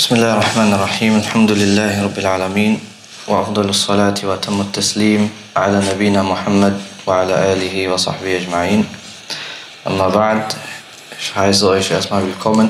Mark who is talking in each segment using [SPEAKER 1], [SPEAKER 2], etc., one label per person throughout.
[SPEAKER 1] بسم الله الرحمن الرحيم الحمد لله رب العالمين وأفضل الصلاة وأتم التسليم على نبينا Muhammad وعلى آله وصحبه أجمعين. أما بعد, ich heiße euch erstmal willkommen.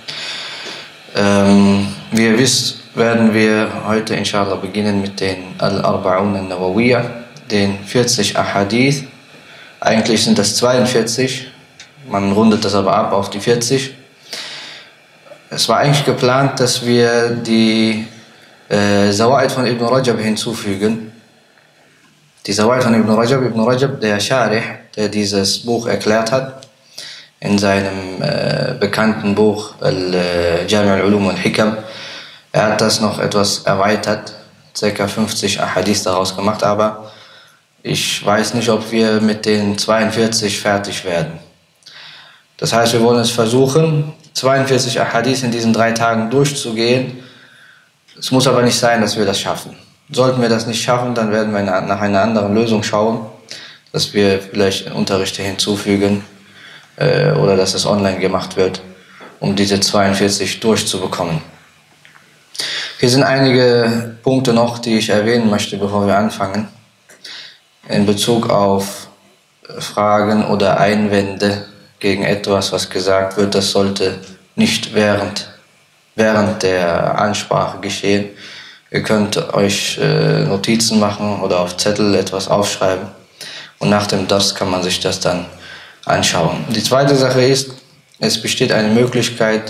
[SPEAKER 1] Wie ihr wisst, werden wir heute inshallah beginnen mit den Al-Arba'un al-Nawawiyya, den 40 Ahadith. Eigentlich sind das 42, man rundet das aber ab auf die 40. Es war eigentlich geplant, dass wir die Zawaid von Ibn Rajab hinzufügen. Die Zawaid von Ibn Rajab, der Sharih, der dieses Buch erklärt hat, in seinem bekannten Buch Al-Jami' al-Ulum al-Hikam. Er hat das noch etwas erweitert, ca. 50 Ahadith daraus gemacht, aber ich weiß nicht, ob wir mit den 42 fertig werden. Das heißt, wir wollen es versuchen, 42 Ahadith in diesen 3 Tagen durchzugehen. Es muss aber nicht sein, dass wir das schaffen. Sollten wir das nicht schaffen, dann werden wir nach einer anderen Lösung schauen, dass wir vielleicht Unterrichte hinzufügen oder dass es online gemacht wird, um diese 42 durchzubekommen. Hier sind einige Punkte noch, die ich erwähnen möchte, bevor wir anfangen. In Bezug auf Fragen oder Einwände gegen etwas, was gesagt wird, das sollte nicht während der Ansprache geschehen. Ihr könnt euch Notizen machen oder auf Zettel etwas aufschreiben und nach dem Dars kann man sich das dann anschauen. Die zweite Sache ist, es besteht eine Möglichkeit,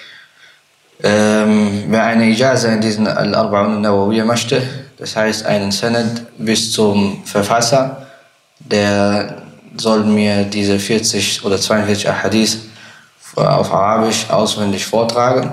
[SPEAKER 1] wer eine Ijaza in diesen Al-Arba'un al-Nawawiyya möchte, das heißt einen Sanad bis zum Verfasser, der soll mir diese 40 oder 42 Ahadith auf Arabisch auswendig vortragen.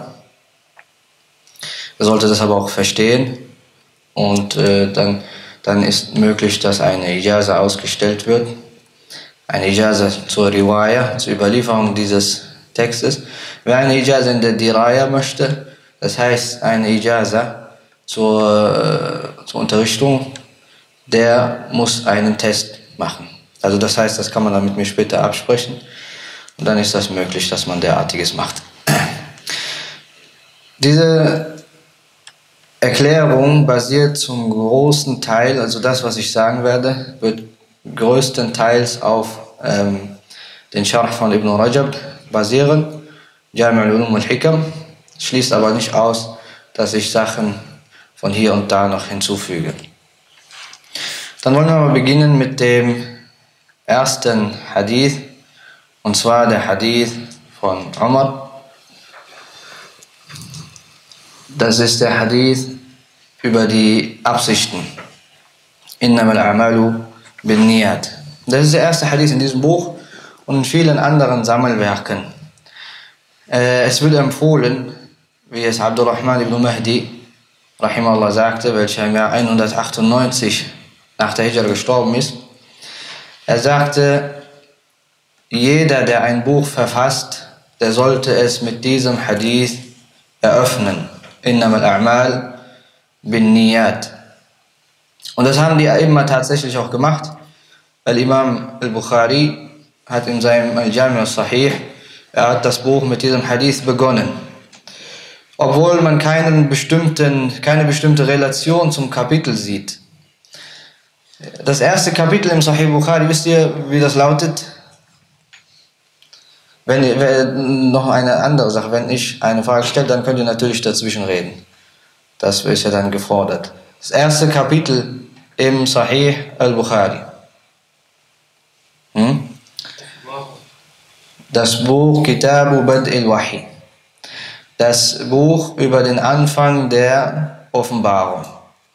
[SPEAKER 1] Er sollte das aber auch verstehen und dann ist möglich, dass eine Ijaza ausgestellt wird. Eine Ijaza zur Riwaya, zur Überlieferung dieses Textes. Wer eine Ijaza in der Diraya möchte, das heißt eine Ijaza zur Unterrichtung, der muss einen Test machen. Also das heißt, das kann man dann mit mir später absprechen und dann ist das möglich, dass man derartiges macht. Diese Erklärung basiert zum großen Teil, also das, was ich sagen werde, wird größtenteils auf den Sharh von Ibn Rajab basieren, Jami' al-Ulum al-Hikam, schließt aber nicht aus, dass ich Sachen von hier und da noch hinzufüge. Dann wollen wir mal beginnen mit dem ersten Hadith, und zwar der Hadith von Umar. Das ist der Hadith über die Absichten. Innamal a'malu binniyat. Das ist der erste Hadith in diesem Buch und in vielen anderen Sammelwerken. Es wird empfohlen, wie es Abdurrahman ibn Mahdi rahimahullah sagte, welcher im Jahr 198 nach der Hijra gestorben ist. Er sagte, jeder, der ein Buch verfasst, der sollte es mit diesem Hadith eröffnen. Innamal a'mal binniyat. Und das haben die immer tatsächlich auch gemacht, weil Imam al-Bukhari hat in seinem Al-Jami' al-Sahih, er hat das Buch mit diesem Hadith begonnen. Obwohl man keine bestimmte Relation zum Kapitel sieht. Das erste Kapitel im Sahih Bukhari, wisst ihr, wie das lautet? Noch eine andere Sache, wenn ich eine Frage stelle, dann könnt ihr natürlich dazwischen reden. Das ist ja dann gefordert. Das erste Kapitel im Sahih al-Bukhari. Das Buch Kitabu Bad'il Wahi. Das Buch über den Anfang der Offenbarung.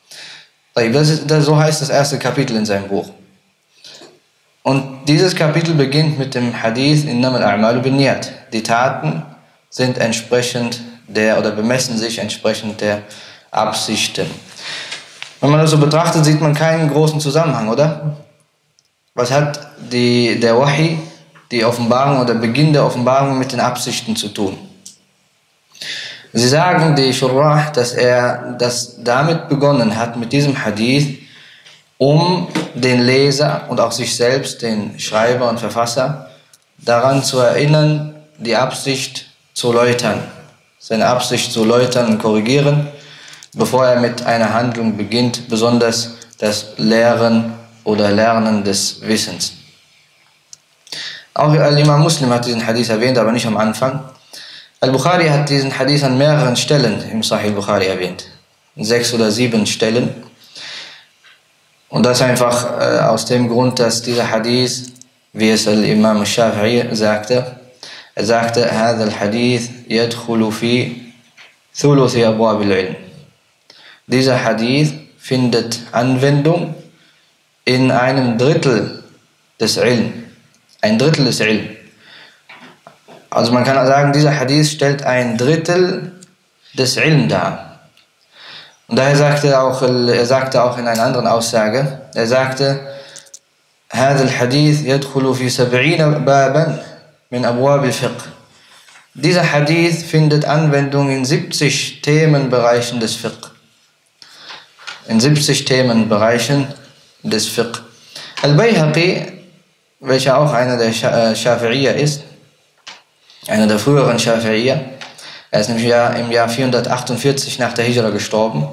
[SPEAKER 1] So heißt das erste Kapitel in seinem Buch. Und dieses Kapitel beginnt mit dem Hadith Innamal a'malu binniyat. Die Taten sind entsprechend bemessen sich entsprechend der Absichten. Wenn man das so betrachtet, sieht man keinen großen Zusammenhang, oder? Was hat der Wahi, die Offenbarung oder Beginn der Offenbarung mit den Absichten zu tun? Sie sagen, die Shurrah, dass er das damit begonnen hat, mit diesem Hadith, um den Leser und auch sich selbst, den Schreiber und Verfasser, daran zu erinnern, die Absicht zu läutern. seine Absicht zu läutern und korrigieren, bevor er mit einer Handlung beginnt, besonders das Lehren oder Lernen des Wissens. Auch Imam Muslim hat diesen Hadith erwähnt, aber nicht am Anfang. Al-Bukhari hat diesen Hadith an mehreren Stellen im Sahih Bukhari erwähnt. 6 oder 7 Stellen. Und das einfach aus dem Grund, dass dieser Hadith, wie es Imam Shafi'i sagte, er sagte, هذا الحديث يدخل في ثلث أبواب العلم. Dieser Hadith findet Anwendung in einem Drittel des Ilm. Ein Drittel des Ilm. Also man kann sagen, dieser Hadith stellt ein Drittel des Ilm dar. Und daher sagte er sagte auch in einer anderen Aussage, er sagte, هذا الحديث يدخل في 70 بابا من أبواب الفقه. Dieser Hadith findet Anwendung in 70 Themenbereichen des Fiqh. In 70 Themenbereichen des Fiqh. Al-Bayhaqi, welcher auch einer der Shafi'iyya ist, einer der früheren Shafi'iyya, er ist nämlich im Jahr 448 nach der Hijra gestorben.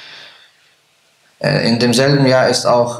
[SPEAKER 1] In demselben Jahr ist auch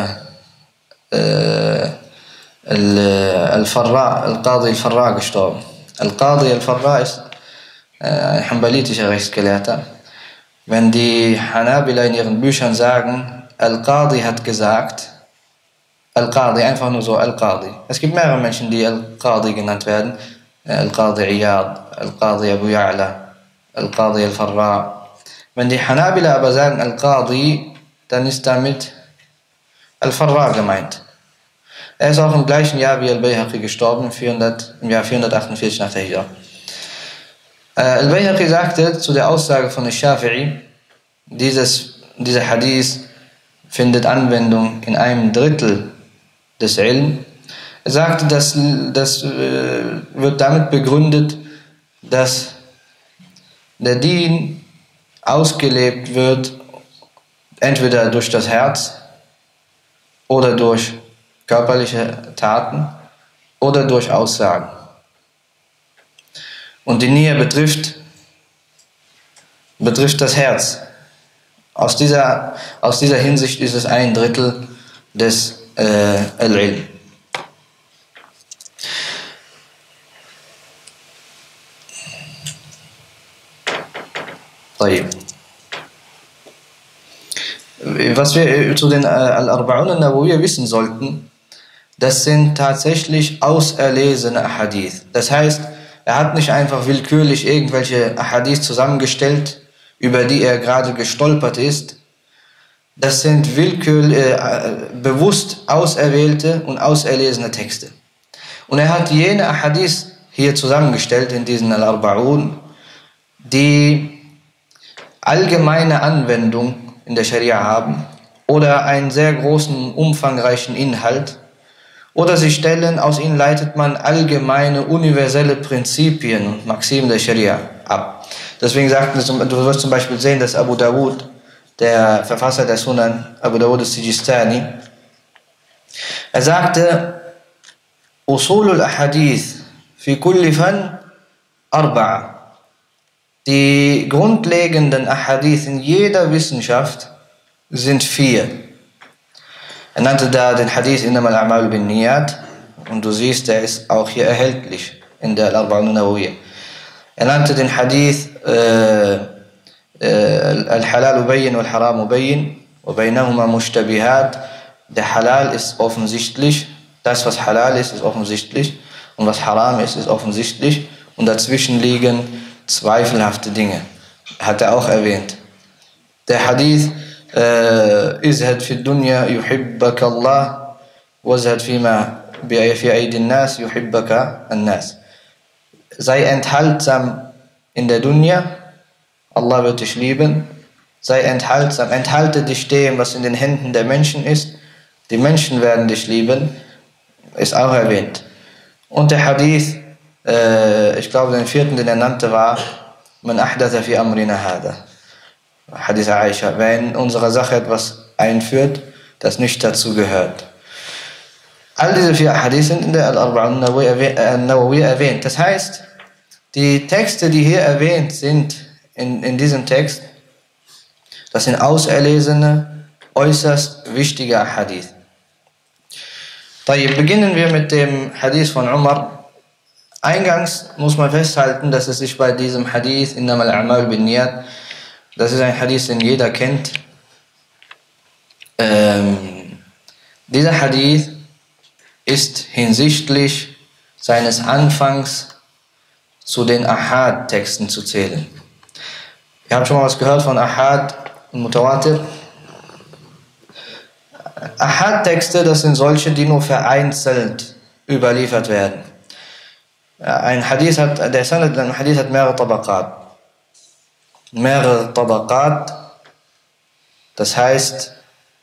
[SPEAKER 1] Al-Farra, Al-Qadi Al-Farra gestorben. Al-Qadi Al-Farra ist ein hanbalitischer Rechtsgelehrter. Wenn die Hanabila in ihren Büchern sagen, Al-Qadi hat gesagt, Al-Qadi, einfach nur so Al-Qadi. Es gibt mehrere Menschen, die Al-Qadi genannt werden. Al-Qadi Iyad, Al-Qadi Abu Ya'la, Al-Qadi Al-Farra. Wenn die Hanabila aber sagen Al-Qadi, dann ist damit Al-Farra gemeint. Er ist auch im gleichen Jahr wie Al-Bayhaqi gestorben, im Jahr 448 nach der Hijra. Al-Bayhaqi sagte zu der Aussage von Al-Shafi'i, dieser Hadith findet Anwendung in einem Drittel des Ilm. Er sagte, das wird damit begründet, dass der Dien ausgelebt wird, entweder durch das Herz oder durch körperliche Taten oder durch Aussagen. Und die Nia betrifft das Herz. Aus dieser Hinsicht ist es ein Drittel des Al-Ilm. Was wir zu den Al-Arba'un an-Nawawiyya wissen sollten, das sind tatsächlich auserlesene Ahadith. Das heißt, er hat nicht einfach willkürlich irgendwelche Ahadith zusammengestellt, über die er gerade gestolpert ist. Das sind bewusst auserwählte und auserlesene Texte. Und er hat jene Ahadith hier zusammengestellt in diesen Al-Arba'un, die allgemeine Anwendung in der Scharia haben oder einen sehr großen, umfangreichen Inhalt, oder aus ihnen leitet man allgemeine, universelle Prinzipien und Maximen der Scharia ab. Deswegen du wirst zum Beispiel sehen, dass Abu Dawud, der Verfasser der Sunan, Abu Dawud al-Sijistani, er sagte, Usul al-Ahadith fi kulli fan arba'a. Die grundlegenden Ahadith in jeder Wissenschaft sind 4. Er nannte da den Hadith Innama al-A'malu bin Niyat, und du siehst, der ist auch hier erhältlich in der Al-Arba'un an-Nawawiyya. Er nannte den Hadith Al-Halal Bayyin wal-Haram Bayyin wa baynahuma Mushtabihat. Der Halal ist offensichtlich, das was Halal ist offensichtlich, und was Haram ist offensichtlich, und dazwischen liegen zweifelhafte Dinge. Hat er auch erwähnt. Der Hadith Izhad fi dunya yuhibbaka Allah wazhad fima fi aydin nas yuhibbaka an-nas. Sei enthaltsam in der Dunya, Allah wird dich lieben. Sei enthaltsam, enthalte dich dem, was in den Händen der Menschen ist. Die Menschen werden dich lieben, ist auch erwähnt. Und der Hadith, ich glaube den 4., den er nannte, war Man ahdatha fi amrina hada. Hadith Aisha, wer in unserer Sache etwas einführt, das nicht dazu gehört. All diese 4 Hadith sind in der Al-Arba'un an-Nawawiyya erwähnt. Das heißt, Die Texte, die hier erwähnt sind in diesem Text, das sind auserlesene, äußerst wichtige Hadith. Beginnen wir mit dem Hadith von Umar. Eingangs muss man festhalten, dass es sich bei diesem Hadith, innamal a'mal binniyat, das ist ein Hadith, den jeder kennt. Dieser Hadith ist hinsichtlich seines Anfangs zu den Ahad-Texten zu zählen. Ihr habt schon mal was gehört von Ahad und Mutawatir? Ahad-Texte, das sind solche, die nur vereinzelt überliefert werden. Ein Hadith hat, der Sanad ein Hadith hat mehrere Tabaqat. Mehrere Tabaqat, das heißt,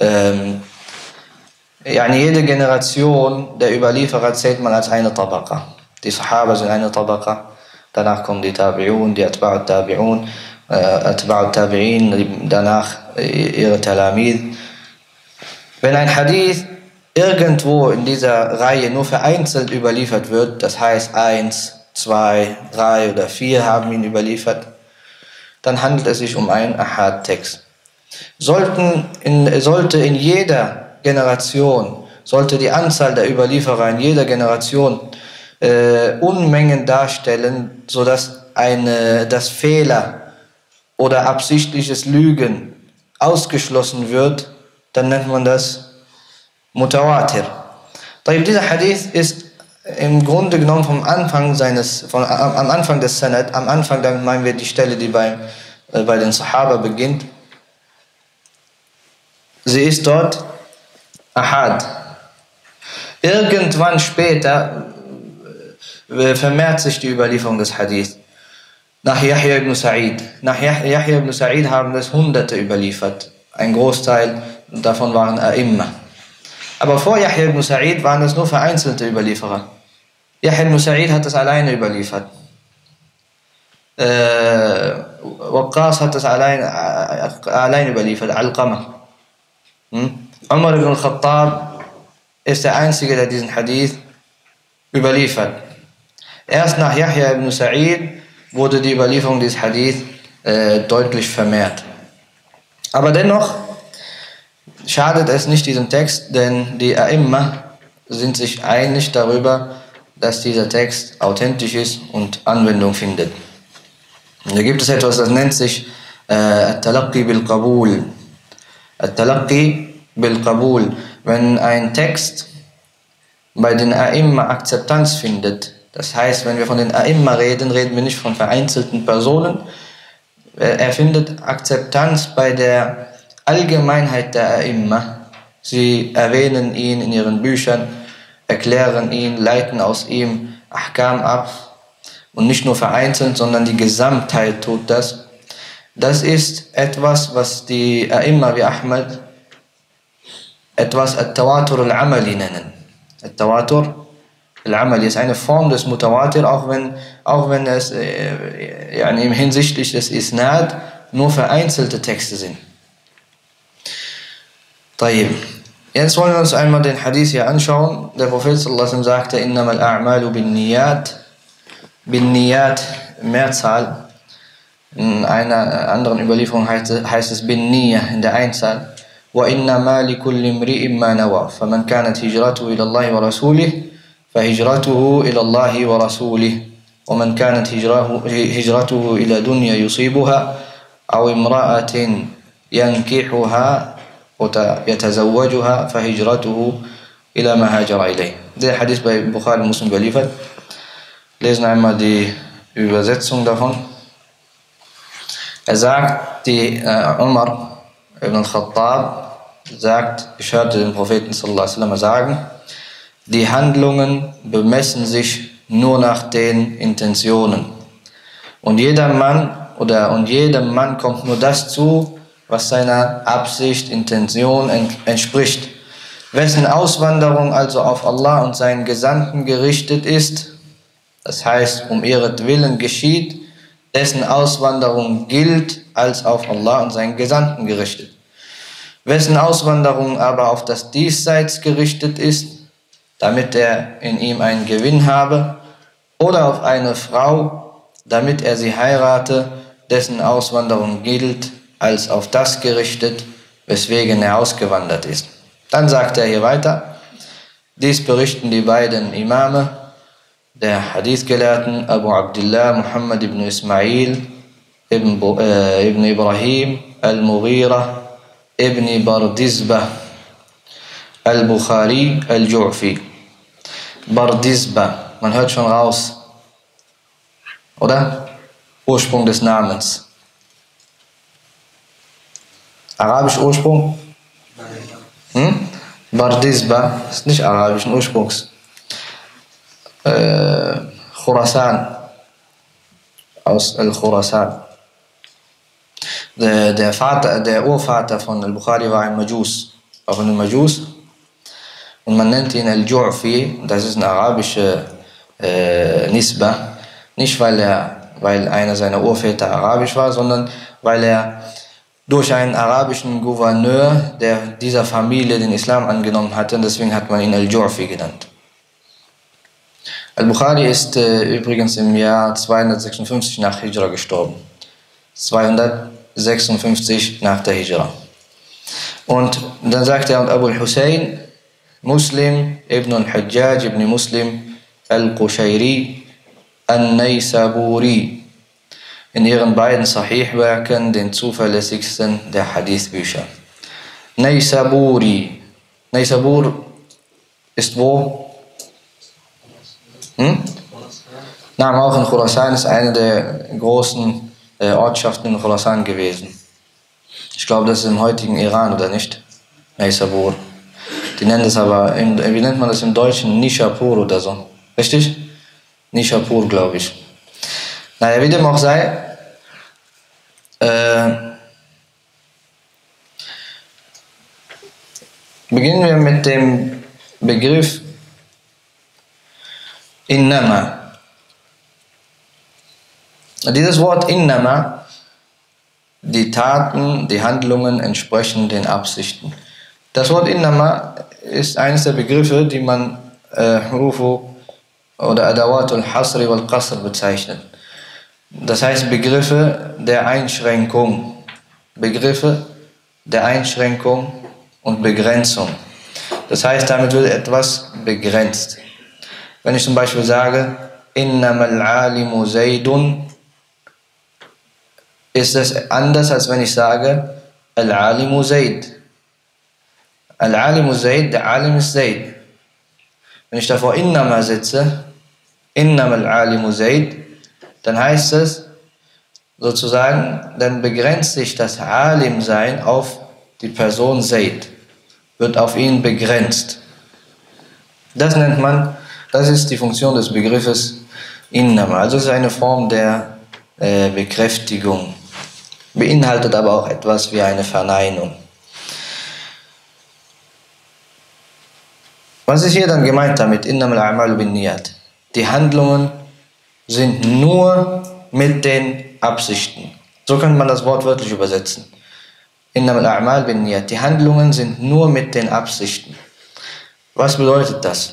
[SPEAKER 1] jede Generation der Überlieferer zählt man als eine Tabaqa. Die Sahaba sind eine Tabaqa, danach kommen die Tabi'un, die Atba'ut Tabi'un, Atba'ut Tabi'in, danach ihre Talamid. Wenn ein Hadith irgendwo in dieser Reihe nur vereinzelt überliefert wird, das heißt 1, 2, 3 oder 4 haben ihn überliefert, dann handelt es sich um einen Ahad-Text. Sollte in jeder Generation, sollte die Anzahl der Überlieferer in jeder Generation Unmengen darstellen, sodass das Fehler oder absichtliches Lügen ausgeschlossen wird, dann nennt man das Mutawatir. Dieser Hadith ist im Grunde genommen am Anfang des Sanad, am Anfang, damit meinen wir die Stelle, die bei den Sahaba beginnt. Sie ist dort Ahad. Irgendwann später vermehrt sich die Überlieferung des Hadith. Nach Yahya ibn Sa'id. Nach Yahya ibn Sa'id haben es Hunderte überliefert. Ein Großteil davon waren A'imma. Aber vor Yahya ibn Sa'id waren es nur vereinzelte Überlieferer. Yahya ibn Sa'id hat es alleine überliefert. Waqqas hat es allein überliefert, Al-Qamah. Umar ibn al-Khattab ist der Einzige, der diesen Hadith überliefert. Erst nach Yahya ibn Sa'id wurde die Überlieferung dieses Hadith deutlich vermehrt. Aber dennoch schadet es nicht diesem Text, denn die A'imma sind sich einig darüber, dass dieser Text authentisch ist und Anwendung findet. Und da gibt es etwas, das nennt sich At-Talaqqi bil-Qabul. At-Talaqqi bil-Qabul. Wenn ein Text bei den A'imma Akzeptanz findet, das heißt, wenn wir von den A'imma reden, reden wir nicht von vereinzelten Personen. Er findet Akzeptanz bei der Allgemeinheit der A'imma. Sie erwähnen ihn in ihren Büchern, erklären ihn, leiten aus ihm Ahkam ab. Und nicht nur vereinzelt, sondern die Gesamtheit tut das. Das ist etwas, was die A'imma wie Ahmad etwas At-Tawatur al-Amali nennen. At-Tawatur al-Amali ist eine Form des Mutawatir, auch wenn es hinsichtlich des Isnad nur vereinzelte Texte sind. Jetzt wollen wir uns einmal den Hadith hier anschauen. Der Prophet sallallahu alaihi wasallam sagte: Innamal a'malu binniyat. Binniyat, Mehrzahl. In einer anderen Überlieferung heißt es Binniyah in der Einzahl. وَإِنَّمَا لِكُلِّ امْرِئٍ مَا نَوَى فَمَنْ كَانَتْ هِجْرَتُهُ إِلَى اللَّهِ وَرَسُولِهِ فَهِجْرَتُهُ إِلَى اللَّهِ وَرَسُولِهِ وَمَنْ كَانَتْ هِجْرَتُهُ إِلَى دُنْيَا يُصِيبُهَا أَوْ امْرَأَةٍ يَنْكِحُهَا وَيَتَزَوَّجُهَا فَهِجْرَتُهُ إِلَى مَا هَاجَرَ إِلَيْهِ. Der Hadith bei Bukhari und Muslim überliefert. Lesen einmal die Übersetzung davon. Er sagt, Umar ibn al-Khattab sagt, ich hörte den Propheten sallallahu alaihi wasallam sagen, die Handlungen bemessen sich nur nach den Intentionen. Und jedem Mann kommt nur das zu, was seiner Absicht, Intention entspricht. Wessen Auswanderung also auf Allah und seinen Gesandten gerichtet ist, das heißt, um ihretwillen geschieht, dessen Auswanderung gilt als auf Allah und seinen Gesandten gerichtet. Wessen Auswanderung aber auf das Diesseits gerichtet ist, damit er in ihm einen Gewinn habe, oder auf eine Frau, damit er sie heirate, dessen Auswanderung gilt, als auf das gerichtet, weswegen er ausgewandert ist. Dann sagt er hier weiter, dies berichten die beiden Imame, der Hadith-Gelehrten Abu Abdullah Muhammad ibn Ismail ibn Ibrahim al-Mughira ibn Bardizbah al-Bukhari al-Ju'fi. Bardizbah, man hört schon raus, oder? Ursprung des Namens. Arabisch Ursprung? Bardizbah ist nicht arabischen Ursprungs. Khurasan, aus Al-Khurasan. Der Urvater von Al-Bukhari war ein Majus, auch ein Majus. Und man nennt ihn Al-Ju'fi, das ist eine arabische Nisba. Nicht weil einer seiner Urväter arabisch war, sondern weil er durch einen arabischen Gouverneur, der dieser Familie den Islam angenommen hatte, und deswegen hat man ihn Al-Ju'fi genannt. Al-Bukhari ist übrigens im Jahr 256 nach Hijra gestorben. 256 nach der Hijra. Und dann sagt er, und Abu al-Hussein, Muslim ibn al-Hajjaj ibn Muslim al-Qushayri al-Naysaburi, in ihren beiden Sahih-Werken, den zuverlässigsten der Hadith-Bücher. Naysaburi. Naysabur ist wo? Auch in Khurasan, ist eine der großen Ortschaften in Khurasan gewesen. Ich glaube, das ist im heutigen Iran, oder nicht? Naysabur. Die nennen das aber, wie nennt man das im Deutschen? Nishapur oder so. Richtig? Nishapur, glaube ich. Naja, wie dem auch sei, beginnen wir mit dem Begriff Innama. Dieses Wort Innama, die Taten, die Handlungen entsprechen den Absichten. Das Wort Innama ist eines der Begriffe, die man Hurufu oder Adawatul Hasri wal Qasr bezeichnet. Das heißt Begriffe der Einschränkung. Begriffe der Einschränkung und Begrenzung. Das heißt, damit wird etwas begrenzt. Wenn ich zum Beispiel sage, Innamal alimu Zaydun, ist das anders, als wenn ich sage, Al-alimu Zayd. Al-alimu Zayd, der Alim ist Zayd. Wenn ich davor Innama setze, Innamal alimu Zayd, dann heißt es sozusagen, dann begrenzt sich das Alim-Sein auf die Person Zayd, wird auf ihn begrenzt. Das nennt man, das ist die Funktion des Begriffes Innama. Also es ist eine Form der Bekräftigung, beinhaltet aber auch etwas wie eine Verneinung. Was ist hier dann gemeint damit? Innamal a'malu binniyat. Die Handlungen sind nur mit den Absichten. So könnte man das Wort wörtlich übersetzen. Innamal a'mal binniyat. Die Handlungen sind nur mit den Absichten. Was bedeutet das?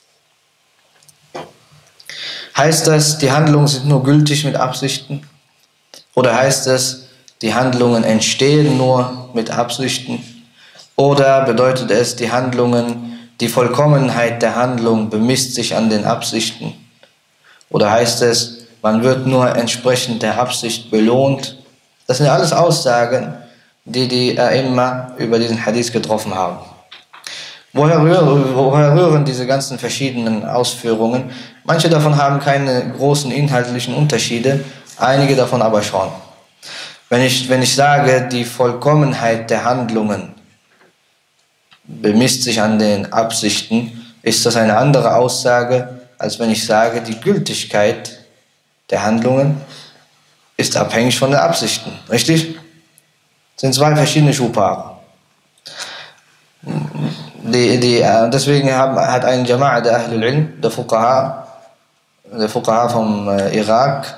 [SPEAKER 1] Heißt das, die Handlungen sind nur gültig mit Absichten? Oder heißt es, die Handlungen entstehen nur mit Absichten? Oder bedeutet es, die Vollkommenheit der Handlung bemisst sich an den Absichten? Oder heißt es, man wird nur entsprechend der Absicht belohnt? Das sind alles Aussagen, die A'imma über diesen Hadith getroffen haben. Woher rühren diese ganzen verschiedenen Ausführungen? Manche davon haben keine großen inhaltlichen Unterschiede, einige davon aber schon. Wenn ich sage, die Vollkommenheit der Handlungen bemisst sich an den Absichten, ist das eine andere Aussage, als wenn ich sage, die Gültigkeit der Handlungen ist abhängig von den Absichten. Richtig? Das sind zwei verschiedene Schuhpaare. Deswegen hat ein Jama'a der Ahlul Ilm, der Fuqaha vom Irak,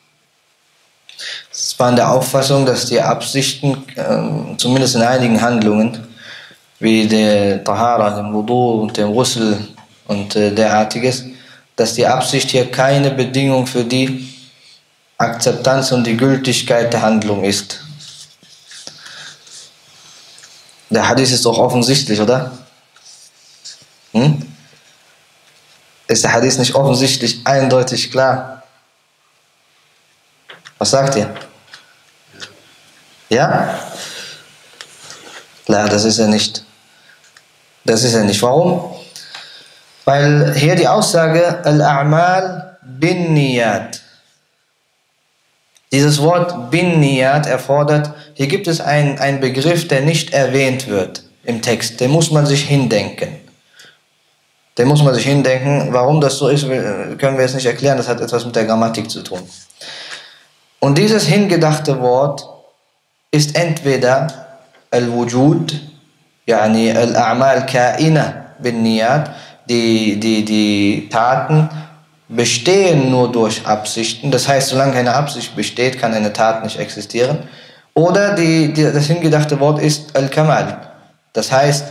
[SPEAKER 1] es war in der Auffassung, dass die Absichten, zumindest in einigen Handlungen, wie der Tahara, dem Wudu und dem Ghusl und derartiges, dass die Absicht hier keine Bedingung für die Akzeptanz und die Gültigkeit der Handlung ist. Der Hadith ist doch offensichtlich, oder? Ist der Hadith nicht offensichtlich, eindeutig klar? Was sagt ihr? Ja? Klar, das ist er nicht. Das ist er nicht. Warum? Weil hier die Aussage Al-A'mal bin Niyat. Dieses Wort bin Niyat erfordert, hier gibt es einen Begriff, der nicht erwähnt wird im Text. Den muss man sich hindenken. Warum das so ist, können wir jetzt nicht erklären. Das hat etwas mit der Grammatik zu tun. Und dieses hingedachte Wort ist entweder Al-Wujud, yani Al-A'mal Ka'ina bin Niyat, die Taten bestehen nur durch Absichten. Das heißt, solange keine Absicht besteht, kann eine Tat nicht existieren. Oder das hingedachte Wort ist Al-Kamal. Das heißt,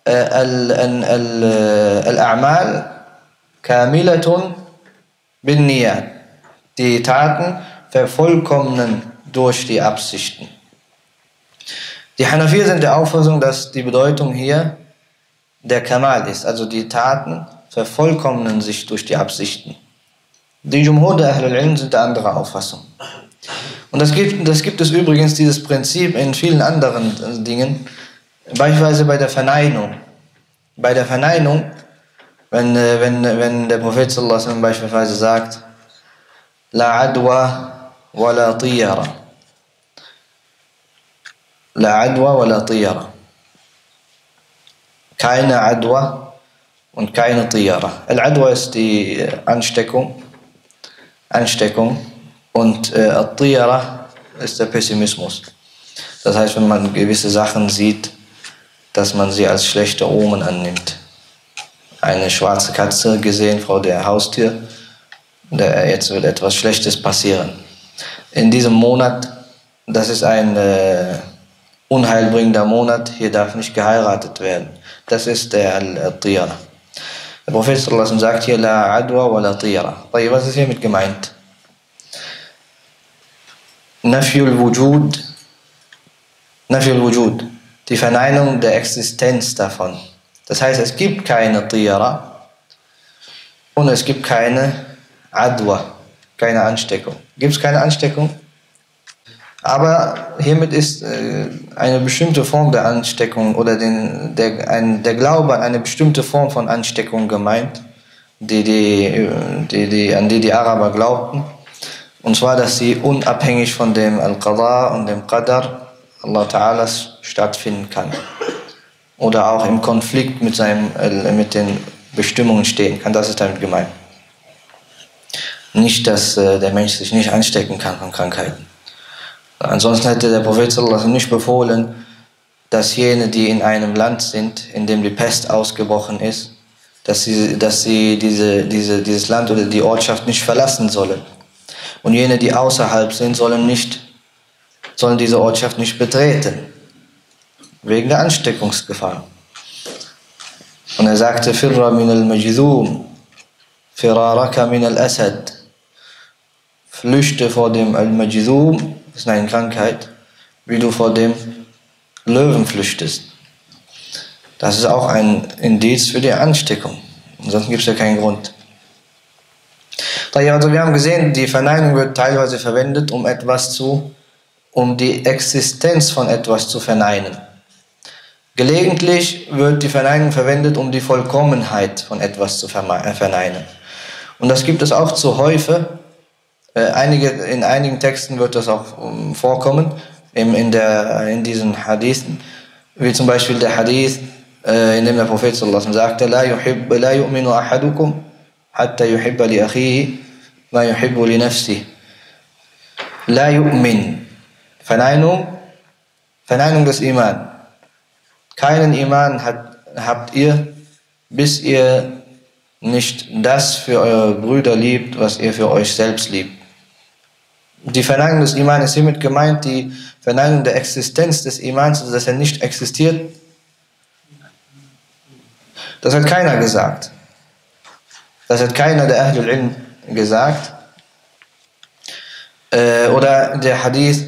[SPEAKER 1] Al-A'mal Kamilatun bin Niyat. Die Taten vervollkommnen durch die Absichten. Die Hanafir sind der Auffassung, dass die Bedeutung hier der Kamal ist. Also die Taten vervollkommnen sich durch die Absichten. Die Jumhur der Ahlul Ilm sind der anderer Auffassung. Und das gibt es übrigens, dieses Prinzip, in vielen anderen Dingen, beispielsweise bei der Verneinung. Bei der Verneinung, wenn der Prophet sallallahu alaihi wasallam beispielsweise sagt, La adwa wa la tiyara. La adwa wa la tiyara. Keine Adwa und keine Tiyara. Al-Adwa ist die Ansteckung und Al-Tiyara ist der Pessimismus. Das heißt, wenn man gewisse Sachen sieht, dass man sie als schlechte Omen annimmt. Eine schwarze Katze gesehen vor der Haustür, jetzt wird etwas Schlechtes passieren. In diesem Monat, das ist ein unheilbringender Monat, hier darf nicht geheiratet werden. Das ist der Al-Tiyara. Der Prophet sallallahu alaihi wasallam sagt hier, La adwa wa la tiyara. Was ist hiermit gemeint? Nafyul Wujud, die Verneinung der Existenz davon. Das heißt, es gibt keine Tiyara und es gibt keine Adwa, keine Ansteckung. Gibt es keine Ansteckung? Aber hiermit ist eine bestimmte Form der Ansteckung oder der Glaube an eine bestimmte Form von Ansteckung gemeint, an die die Araber glaubten. Und zwar, dass sie unabhängig von dem Al-Qadar und dem Qadar Allah Ta'alas stattfinden kann. Oder auch im Konflikt mit den Bestimmungen stehen kann. Das ist damit gemeint. Nicht, dass der Mensch sich nicht anstecken kann von Krankheiten. Ansonsten hätte der Prophet sallallahu alaihi wasallam nicht befohlen, dass jene, die in einem Land sind, in dem die Pest ausgebrochen ist, dass sie dieses Land oder die Ortschaft nicht verlassen sollen. Und jene, die außerhalb sind, sollen diese Ortschaft nicht betreten. Wegen der Ansteckungsgefahr. Und er sagte, Firra min al-Majdhum, Firaraka min al-Asad. Flüchte vor dem Al-Majdhum, das ist eine Krankheit, wie du vor dem Löwen flüchtest. Das ist auch ein Indiz für die Ansteckung. Ansonsten gibt es ja keinen Grund. Also wir haben gesehen, die Verneinung wird teilweise verwendet, um die Existenz von etwas zu verneinen. Gelegentlich wird die Verneinung verwendet, um die Vollkommenheit von etwas zu verneinen. Und das gibt es auch zuhäufe. In einigen Texten wird das auch vorkommen, in diesen Hadithen, wie zum Beispiel der Hadith, in dem der Prophet sallallahu alaihi wasallam sagte, La yu'minu ahadukum hatta yuhibba li akhihi ma yuhibbu li nafsihi. La yu'min. Verneinung des Iman. Keinen Iman habt ihr, bis ihr nicht das für eure Brüder liebt, was ihr für euch selbst liebt. Die Verneinung des Iman ist hiermit gemeint, die Verneinung der Existenz des Imans, also dass er nicht existiert. Das hat keiner gesagt. Das hat keiner der Ahlul Ilm gesagt. Oder der Hadith,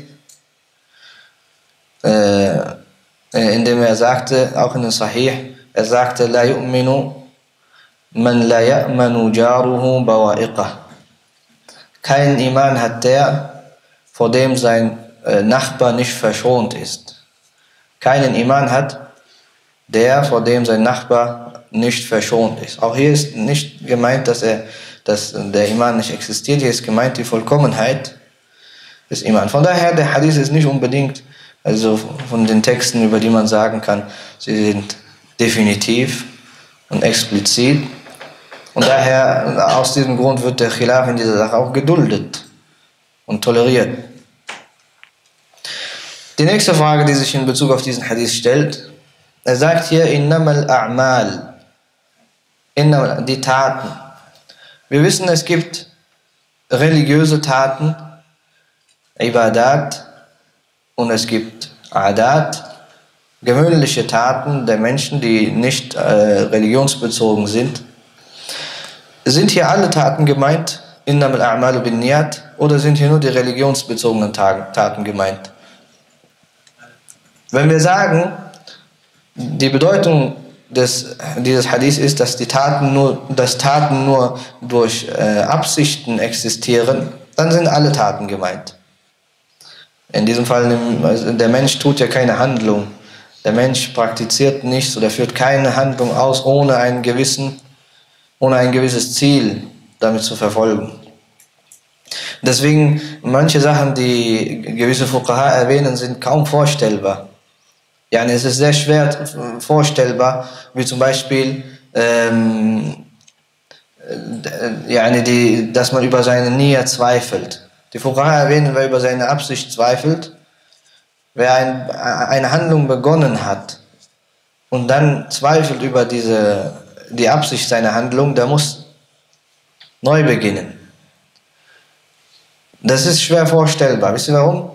[SPEAKER 1] in dem er sagte, auch in den Sahih, er sagte, La yu'minu man la ya'manu jaruhu bawa'iqah. Kein Iman hat der, vor dem sein Nachbar nicht verschont ist. Keinen Iman hat der, vor dem sein Nachbar nicht verschont ist. Auch hier ist nicht gemeint, dass der Iman nicht existiert. Hier ist gemeint die Vollkommenheit des Iman. Von daher, der Hadith ist nicht unbedingt, also von den Texten, über die man sagen kann, sie sind definitiv und explizit. Und daher, aus diesem Grund wird der Khilaf in dieser Sache auch geduldet und toleriert. Die nächste Frage, die sich in Bezug auf diesen Hadith stellt, er sagt hier, innamal a'mal, die Taten. Wir wissen, es gibt religiöse Taten, Ibadat, und es gibt Adat, gewöhnliche Taten der Menschen, die nicht religionsbezogen sind. Sind hier alle Taten gemeint, innamal a'malu bin niyat, oder sind hier nur die religionsbezogenen Taten gemeint? Wenn wir sagen, die Bedeutung dieses Hadith ist, dass Taten nur durch Absichten existieren, dann sind alle Taten gemeint. In diesem Fall, der Mensch tut ja keine Handlung. Der Mensch praktiziert nichts oder führt keine Handlung aus, ohne ein gewisses Ziel damit zu verfolgen. Deswegen, manche Sachen, die gewisse Fuqaha erwähnen, sind kaum vorstellbar. Ja, es ist sehr schwer vorstellbar, wie zum Beispiel, dass man über seine Nia zweifelt. Die Fuqaha erwähnen, wer über seine Absicht zweifelt, wer eine Handlung begonnen hat und dann zweifelt über die Absicht seiner Handlung, der muss neu beginnen. Das ist schwer vorstellbar. Wisst ihr warum?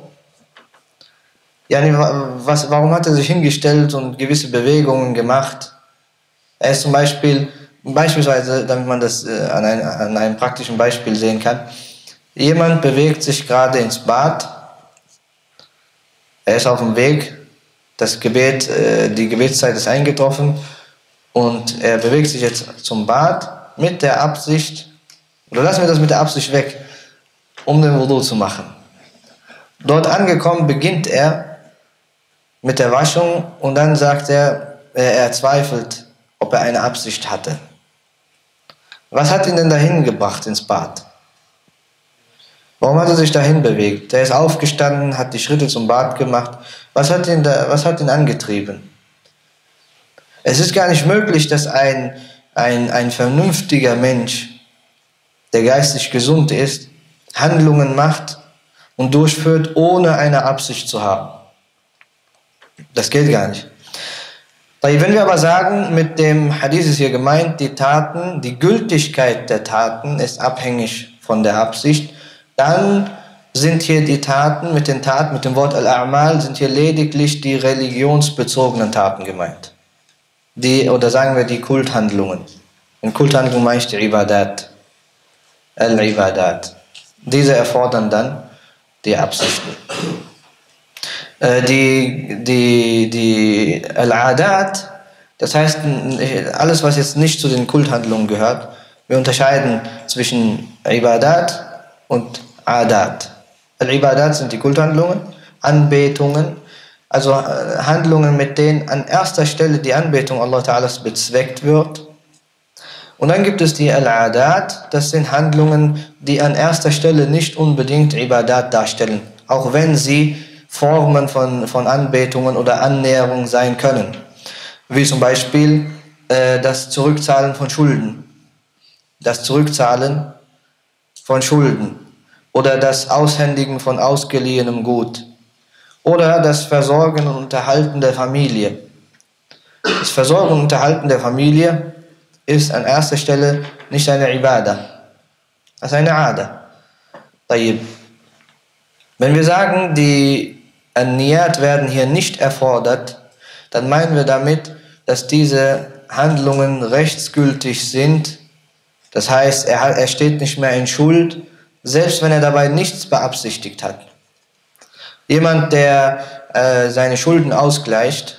[SPEAKER 1] Warum hat er sich hingestellt und gewisse Bewegungen gemacht? Er ist beispielsweise, damit man das an einem praktischen Beispiel sehen kann, jemand bewegt sich gerade ins Bad, er ist auf dem Weg, die Gebetszeit ist eingetroffen und er bewegt sich jetzt zum Bad mit der Absicht, oder lassen wir das mit der Absicht weg, um den Wudu zu machen. Dort angekommen beginnt er mit der Waschung und dann sagt er zweifelt, ob er eine Absicht hatte. Was hat ihn denn dahin gebracht ins Bad? Warum hat er sich dahin bewegt? Er ist aufgestanden, hat die Schritte zum Bad gemacht. Was hat ihn angetrieben? Es ist gar nicht möglich, dass ein vernünftiger Mensch, der geistig gesund ist, Handlungen macht und durchführt, ohne eine Absicht zu haben. Das geht gar nicht. Wenn wir aber sagen, mit dem Hadith ist hier gemeint, die Gültigkeit der Taten ist abhängig von der Absicht, dann sind hier die Taten, mit dem Wort Al-A'mal, sind hier lediglich die religionsbezogenen Taten gemeint. Oder sagen wir die Kulthandlungen. In Kulthandlungen meine ich die Ibadat. Al-Ibadat. Diese erfordern dann die Absichten. Die Al-Adat, das heißt, alles, was jetzt nicht zu den Kulthandlungen gehört, wir unterscheiden zwischen Ibadat und Adat. Al-Ibadat sind die Kulthandlungen, Anbetungen, also Handlungen, mit denen an erster Stelle die Anbetung Allah Ta'ala bezweckt wird. Und dann gibt es die Al-Adat, das sind Handlungen, die an erster Stelle nicht unbedingt Ibadat darstellen, auch wenn sie Formen von Anbetungen oder Annäherung sein können. Wie zum Beispiel das Zurückzahlen von Schulden. Oder das Aushändigen von ausgeliehenem Gut. Oder das Versorgen und Unterhalten der Familie. Das Versorgen und Unterhalten der Familie ist an erster Stelle nicht eine Ibadah. Das ist eine Ada. Wenn wir sagen, die An-Niyat werden hier nicht erfordert, dann meinen wir damit, dass diese Handlungen rechtsgültig sind. Das heißt, er steht nicht mehr in Schuld, selbst wenn er dabei nichts beabsichtigt hat. Jemand, der seine Schulden ausgleicht,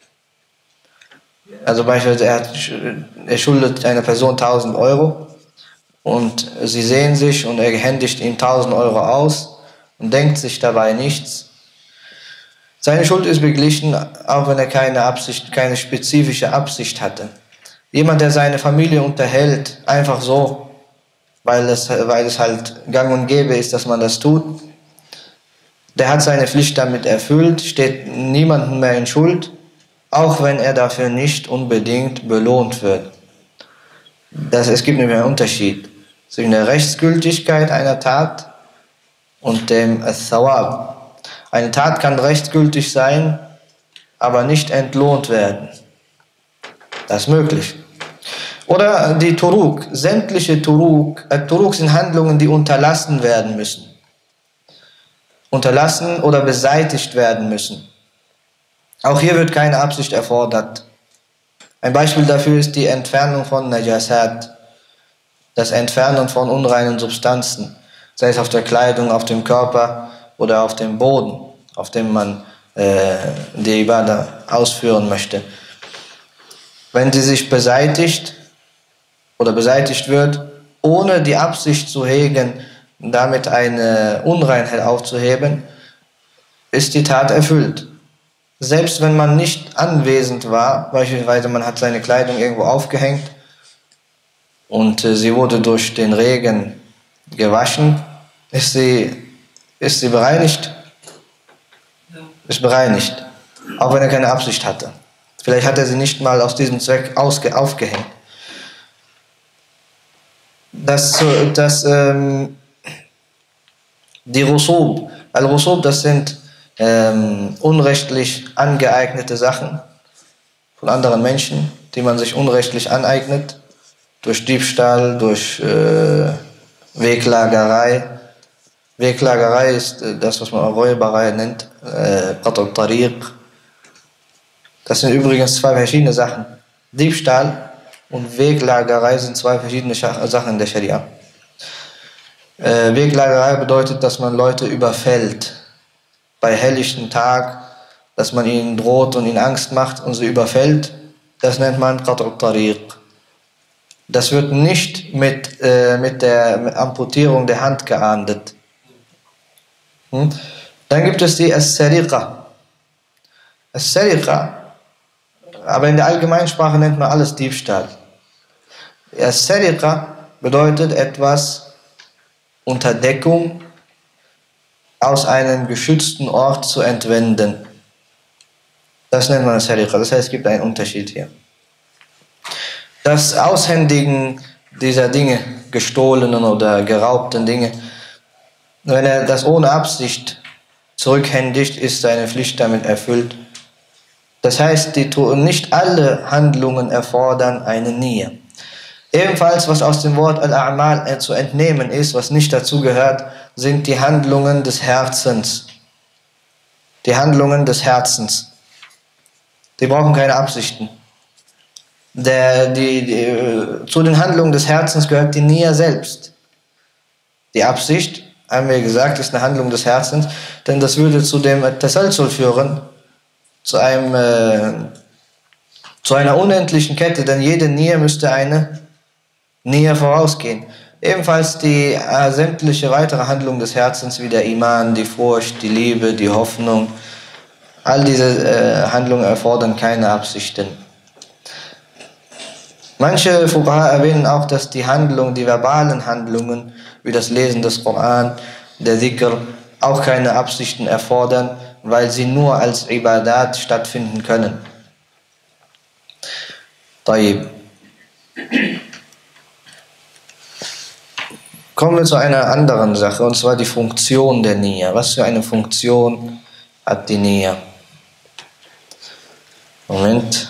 [SPEAKER 1] also beispielsweise er schuldet einer Person 1000 Euro und sie sehen sich und er händigt ihm 1000 Euro aus und denkt sich dabei nichts. Seine Schuld ist beglichen, auch wenn er keine spezifische Absicht hatte. Jemand, der seine Familie unterhält, einfach so, weil es halt gang und gäbe ist, dass man das tut, der hat seine Pflicht damit erfüllt, steht niemandem mehr in Schuld, auch wenn er dafür nicht unbedingt belohnt wird. Es gibt nämlich einen Unterschied zwischen der Rechtsgültigkeit einer Tat und dem Thawab. Eine Tat kann rechtsgültig sein, aber nicht entlohnt werden. Das ist möglich. Oder die Turuk. Sämtliche Turuk sind Handlungen, die unterlassen werden müssen. Unterlassen oder beseitigt werden müssen. Auch hier wird keine Absicht erfordert. Ein Beispiel dafür ist die Entfernung von Najasat, das Entfernen von unreinen Substanzen, sei es auf der Kleidung, auf dem Körper oder auf dem Boden, auf dem man die Ibadah ausführen möchte. Wenn sie sich beseitigt oder beseitigt wird, ohne die Absicht zu hegen, damit eine Unreinheit aufzuheben, ist die Tat erfüllt. Selbst wenn man nicht anwesend war, beispielsweise man hat seine Kleidung irgendwo aufgehängt und sie wurde durch den Regen gewaschen, ist sie bereinigt? Ist bereinigt, auch wenn er keine Absicht hatte. Vielleicht hat er sie nicht mal aus diesem Zweck aufgehängt. Die Rusub, Al-Rusub, das sind unrechtlich angeeignete Sachen von anderen Menschen, die man sich unrechtlich aneignet, durch Diebstahl, durch Weglagerei. Weglagerei ist das, was man auch Räuberei nennt, Qat' al-Tariq. Das sind übrigens zwei verschiedene Sachen. Diebstahl und Weglagerei sind zwei verschiedene Sachen in der Scharia. Weglagerei bedeutet, dass man Leute überfällt bei helllichtem Tag, dass man ihnen droht und ihnen Angst macht und sie überfällt. Das nennt man Qat' al-Tariq. Das wird nicht mit der Amputierung der Hand geahndet. Dann gibt es die As-Sariqa. As-Sariqa, aber in der Allgemeinsprache nennt man alles Diebstahl. As-Sariqa bedeutet etwas unter Deckung aus einem geschützten Ort zu entwenden. Das nennt man As-Sariqa. Das heißt, es gibt einen Unterschied hier. Das Aushändigen dieser Dinge, gestohlenen oder geraubten Dinge, wenn er das ohne Absicht zurückhändigt, ist seine Pflicht damit erfüllt. Das heißt, nicht alle Handlungen erfordern eine Niyyah. Ebenfalls, was aus dem Wort Al-A'mal zu entnehmen ist, was nicht dazu gehört, sind die Handlungen des Herzens. Die Handlungen des Herzens. Die brauchen keine Absichten. Zu den Handlungen des Herzens gehört die Niyyah selbst. Die Absicht, haben wir gesagt, ist eine Handlung des Herzens, denn das würde zu dem Tasalsul führen, zu einer unendlichen Kette, denn jede Niyyah müsste eine Niyyah vorausgehen. Ebenfalls die sämtliche weitere Handlung des Herzens, wie der Iman, die Furcht, die Liebe, die Hoffnung, all diese Handlungen erfordern keine Absichten. Manche Fuqaha erwähnen auch, dass die verbalen Handlungen, wie das Lesen des Koran, der Dhikr, auch keine Absichten erfordern, weil sie nur als Ibadat stattfinden können. Tayyib. Kommen wir zu einer anderen Sache, und zwar die Funktion der Niyyah. Was für eine Funktion hat die Niyyah? Moment.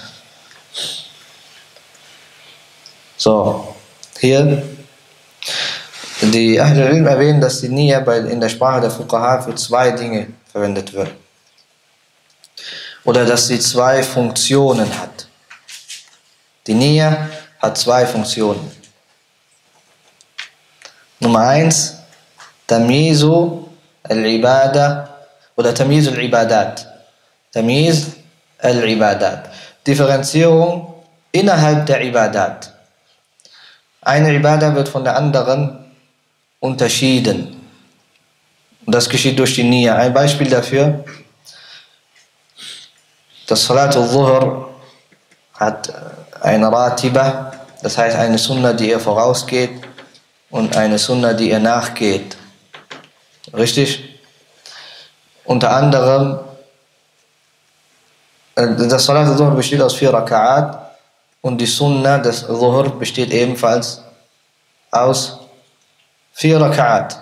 [SPEAKER 1] So, hier. Die Ahl al-Ilm erwähnen, dass die Niyyah in der Sprache der Fuqaha für zwei Dinge verwendet wird. Oder dass sie zwei Funktionen hat. Die Niyyah hat zwei Funktionen. Nummer 1, Tamyizu al-Ibada oder Tamyiz al-Ibadat. Tamyiz al-Ibadat. Differenzierung innerhalb der Ibadat. Eine Ibada wird von der anderen unterschieden. Und das geschieht durch die Nia. Ein Beispiel dafür: Das Salat al-Dhuhr hat eine Ratiba, das heißt eine Sunna, die ihr vorausgeht, und eine Sunna, die ihr nachgeht. Richtig? Unter anderem, das Salat al-Dhuhr besteht aus 4 Raka'at und die Sunna des Dhuhr besteht ebenfalls aus 4 Raka'at.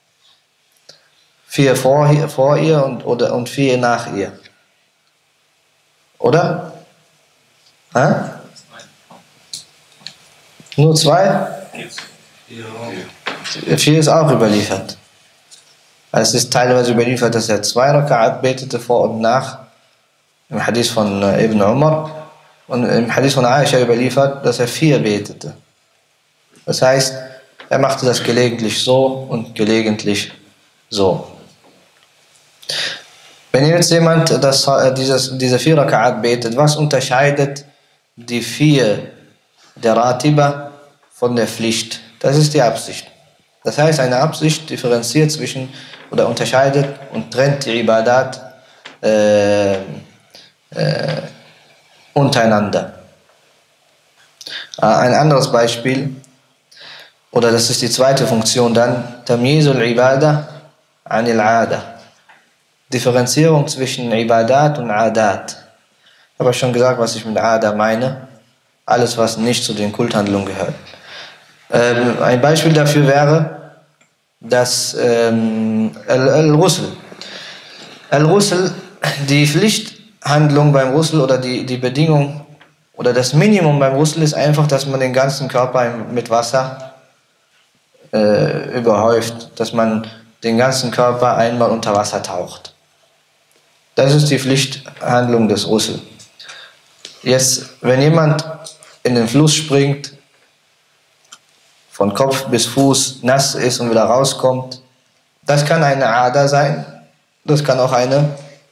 [SPEAKER 1] 4 vor ihr und 4 nach ihr. Oder? Hä? Nur 2? 4 ist auch überliefert. Es ist teilweise überliefert, dass er 2 Raka'at betete vor und nach, im Hadith von Ibn Umar, und im Hadith von Aisha überliefert, dass er 4 betete. Das heißt, er machte das gelegentlich so und gelegentlich so. Wenn jetzt jemand diese 4 Raka'at betet, was unterscheidet die 4 der Ratiba von der Pflicht? Das ist die Absicht. Das heißt, eine Absicht differenziert zwischen oder unterscheidet und trennt die Ibadat untereinander. Ein anderes Beispiel, oder das ist die zweite Funktion dann, Tamyizul Ibada anil Ada. Differenzierung zwischen Ibadat und Adat. Ich habe schon gesagt, was ich mit Ada meine. Alles, was nicht zu den Kulthandlungen gehört. Ein Beispiel dafür wäre das Al-Ghusl. Al-Ghusl, die Pflichthandlung beim Ghusl oder die Bedingung oder das Minimum beim Ghusl ist einfach, dass man den ganzen Körper mit Wasser überhäuft, dass man den ganzen Körper einmal unter Wasser taucht. Das ist die Pflichthandlung des Ghusl. Jetzt, wenn jemand in den Fluss springt, von Kopf bis Fuß nass ist und wieder rauskommt, das kann eine Ada sein, das kann auch eine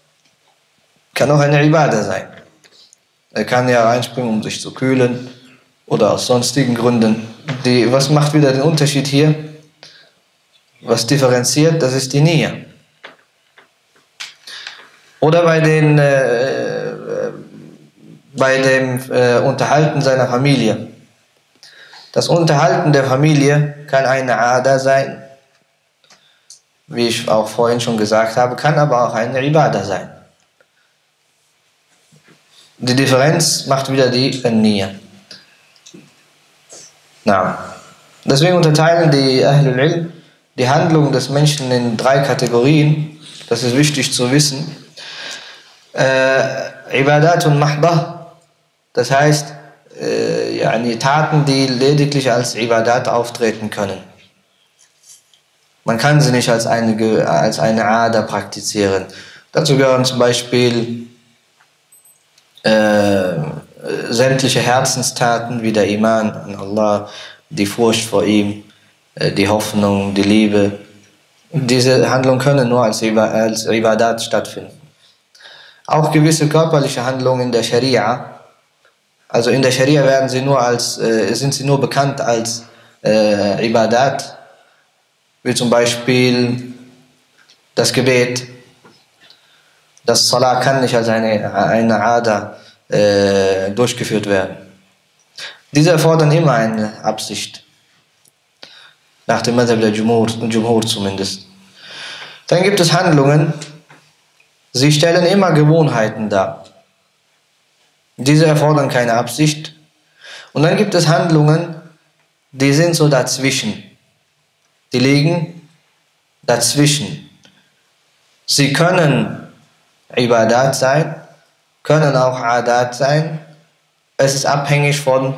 [SPEAKER 1] Ibada sein. Er kann ja reinspringen, um sich zu kühlen oder aus sonstigen Gründen. Was macht wieder den Unterschied hier? Was differenziert, das ist die Nia. Oder bei dem Unterhalten seiner Familie. Das Unterhalten der Familie kann eine Ada sein, wie ich auch vorhin schon gesagt habe, kann aber auch eine Ibada sein. Die Differenz macht wieder die Nia. Deswegen unterteilen die Ahlul Ilm die Handlung des Menschen in 3 Kategorien. Das ist wichtig zu wissen. Ibadat und Mahdah, das heißt Taten, die lediglich als Ibadat auftreten können. Man kann sie nicht als eine Ada praktizieren. Dazu gehören zum Beispiel sämtliche Herzenstaten wie der Iman an Allah, die Furcht vor ihm, die Hoffnung, die Liebe. Diese Handlungen können nur als Ibadat stattfinden. Auch gewisse körperliche Handlungen in der Scharia, also in der Scharia sind sie nur bekannt als Ibadat, wie zum Beispiel das Gebet. Das Salah kann nicht als eine Ada durchgeführt werden. Diese erfordern immer eine Absicht. Nach dem Madhab der Jumhur zumindest. Dann gibt es Handlungen, sie stellen immer Gewohnheiten dar. Diese erfordern keine Absicht. Und dann gibt es Handlungen, die sind so dazwischen. Die liegen dazwischen. Sie können Ibadat sein, können auch Adat sein. Es ist abhängig von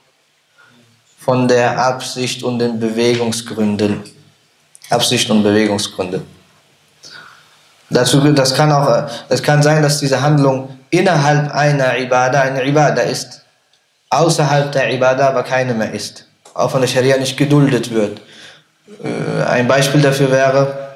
[SPEAKER 1] der Absicht und den Bewegungsgründen. Absicht und Bewegungsgründe. Es kann sein, dass diese Handlung innerhalb einer Ibada eine Ibada ist, außerhalb der Ibada aber keine mehr ist, auch von der Scharia nicht geduldet wird. ein Beispiel dafür wäre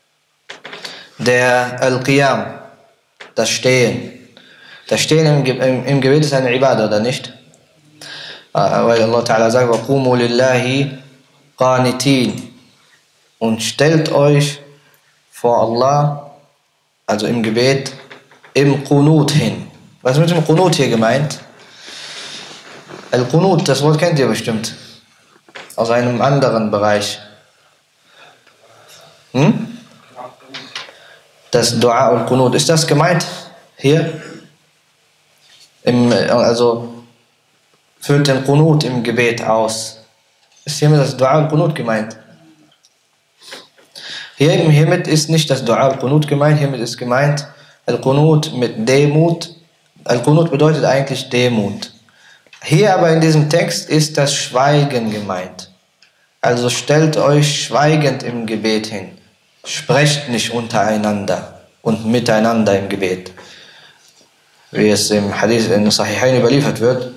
[SPEAKER 1] der Al-Qiyam, das Stehen. Das Stehen im Gebet ist eine Ibadah, oder nicht? Weil Allah Ta'ala sagt, وَقُومُوا لِلَّهِ قَانِتِينَ, und stellt euch vor Allah, also im Gebet, im Qunut hin. Was ist mit dem Qunut hier gemeint? Al-Qunut, das Wort kennt ihr bestimmt. Aus einem anderen Bereich. Das Dua al-Qunut, ist das gemeint hier? Also führt den Qunut im Gebet aus. Ist hiermit das Dua al-Qunut gemeint? Hiermit ist nicht das Dua al-Qunut gemeint, hiermit ist gemeint Al-Qunut mit Demut. Al-Qunut bedeutet eigentlich Demut. Hier aber in diesem Text ist das Schweigen gemeint. Also stellt euch schweigend im Gebet hin. Sprecht nicht untereinander und miteinander im Gebet. Wie es im Hadith in Sahihain überliefert wird,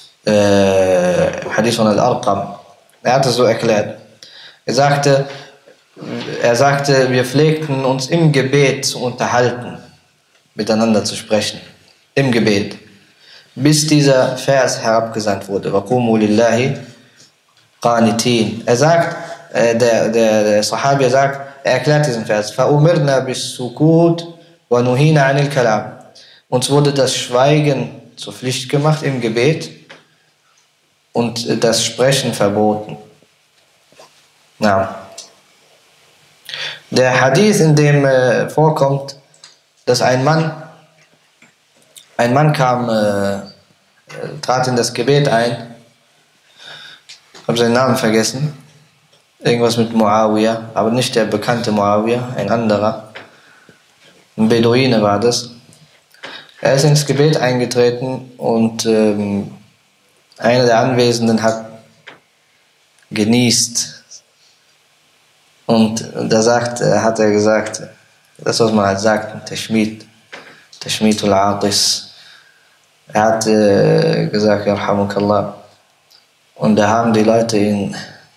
[SPEAKER 1] im Hadith von Al-Arqam. Er hat es so erklärt. Er sagte, wir pflegten uns im Gebet zu unterhalten, miteinander zu sprechen, im Gebet, bis dieser Vers herabgesandt wurde. وَقُومُوا لِلَّهِ قَانِتِينَ. Er sagt, der Sahabi sagt, er erklärt diesen Vers, فَأُمِرْنَا بِالسُّكُوتِ وَنُهِينَ عَنِ الْكَلَامِ. Uns wurde das Schweigen zur Pflicht gemacht im Gebet und das Sprechen verboten. Na. Der Hadith, in dem vorkommt, dass ein Mann kam, trat in das Gebet ein, habe seinen Namen vergessen, irgendwas mit Muawiyah, aber nicht der bekannte Muawiyah, ein anderer, ein Beduine war das. Er ist ins Gebet eingetreten und einer der Anwesenden hat genießt. Und da hat er gesagt, das, was man halt sagt, Tashmitul Aqis. Er hat gesagt, Yarhamukallah. Und da haben die Leute ihn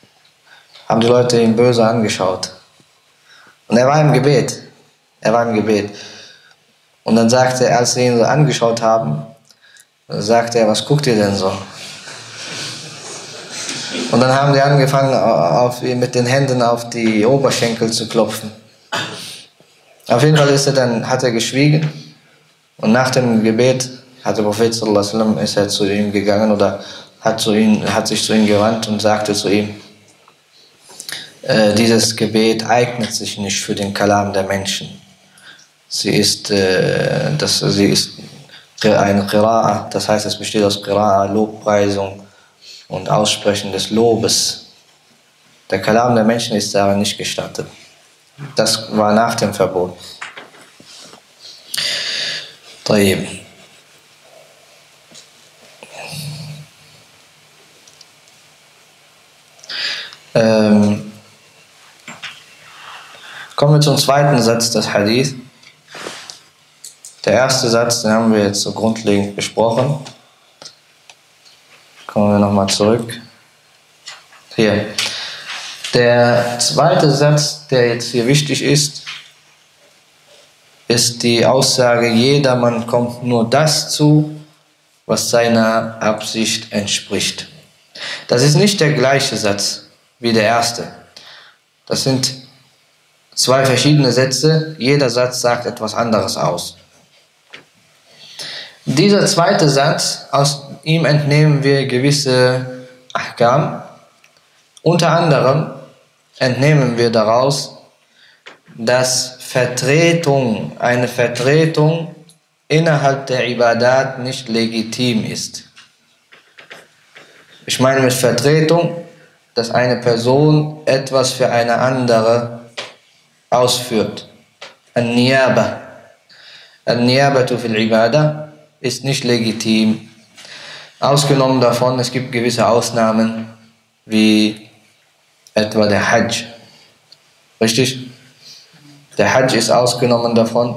[SPEAKER 1] böse angeschaut. Und er war im Gebet. Und dann sagte er, als sie ihn so angeschaut haben, sagte er, was guckt ihr denn so? Und dann haben die angefangen, mit den Händen auf die Oberschenkel zu klopfen. Auf jeden Fall hat er geschwiegen. Und nach dem Gebet hat der Prophet sallallahu alaihi wasallam, ist er zu ihm gegangen oder hat sich zu ihm gewandt und sagte zu ihm, dieses Gebet eignet sich nicht für den Kalam der Menschen. Sie ist eine Qira'a, das heißt, es besteht aus Qira'a, Lobpreisung und Aussprechen des Lobes. Der Kalam der Menschen ist darin nicht gestattet. Das war nach dem Verbot. طيب. Kommen wir zum zweiten Satz des Hadith. Der erste Satz, den haben wir jetzt so grundlegend besprochen. Kommen wir nochmal zurück. Hier. Der zweite Satz, der jetzt hier wichtig ist, ist die Aussage, jedermann kommt nur das zu, was seiner Absicht entspricht. Das ist nicht der gleiche Satz wie der erste. Das sind zwei verschiedene Sätze, jeder Satz sagt etwas anderes aus. Dieser zweite Satz, aus ihm entnehmen wir gewisse Ahkam. Unter anderem entnehmen wir daraus, dass eine Vertretung innerhalb der Ibadat nicht legitim ist. Ich meine mit Vertretung, dass eine Person etwas für eine andere ausführt. An-Niyaba. An-Niyabatu fil Ibadah ist nicht legitim. Ausgenommen davon, es gibt gewisse Ausnahmen, wie etwa der Hajj. Richtig? Der Hajj ist ausgenommen davon.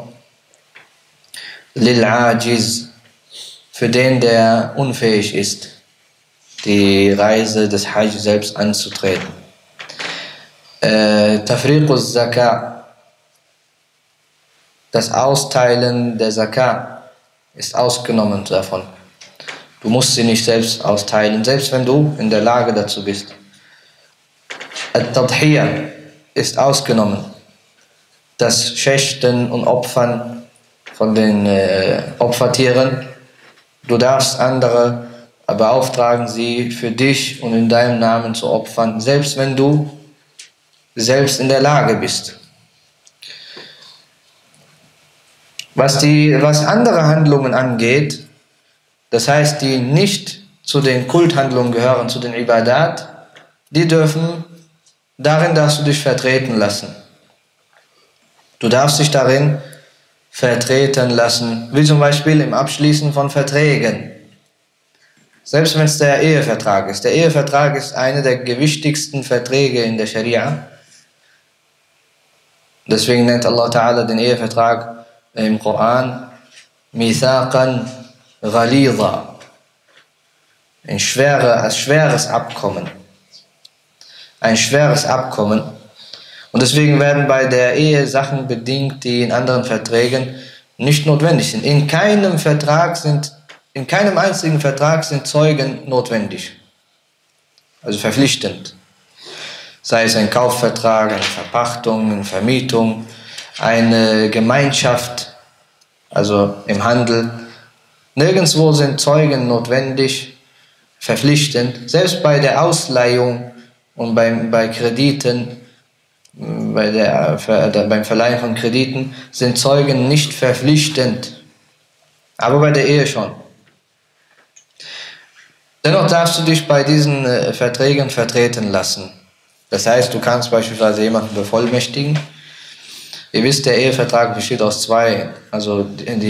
[SPEAKER 1] Lil-Ajiz, für den, der unfähig ist, die Reise des Hajj selbst anzutreten. Tafriqus Zakah, das Austeilen der Zakah ist ausgenommen davon. Du musst sie nicht selbst austeilen, selbst wenn du in der Lage dazu bist. Al-Tadhiyah ist ausgenommen. Das Schächten und Opfern von den Opfertieren. Du darfst andere beauftragen, sie für dich und in deinem Namen zu opfern, selbst wenn du selbst in der Lage bist. Was andere Handlungen angeht, das heißt, die nicht zu den Kulthandlungen gehören, zu den Ibadat, darin darfst du dich vertreten lassen. Du darfst dich darin vertreten lassen, wie zum Beispiel im Abschließen von Verträgen. Selbst wenn es der Ehevertrag ist. Der Ehevertrag ist einer der gewichtigsten Verträge in der Scharia. Deswegen nennt Allah Ta'ala den Ehevertrag im Koran Mithaqan Ghalidha. Ein schweres Abkommen. Ein schweres Abkommen. Und deswegen werden bei der Ehe Sachen bedingt, die in anderen Verträgen nicht notwendig sind. In keinem einzigen Vertrag sind Zeugen notwendig. Also verpflichtend. Sei es ein Kaufvertrag, eine Verpachtung, eine Vermietung, eine Gemeinschaft, also im Handel. Nirgendwo sind Zeugen notwendig, verpflichtend. Selbst bei der Ausleihung und bei Krediten, beim Verleihen von Krediten sind Zeugen nicht verpflichtend. Aber bei der Ehe schon. Dennoch darfst du dich bei diesen Verträgen vertreten lassen. Das heißt, du kannst beispielsweise jemanden bevollmächtigen. Ihr wisst, der Ehevertrag besteht aus zwei. Also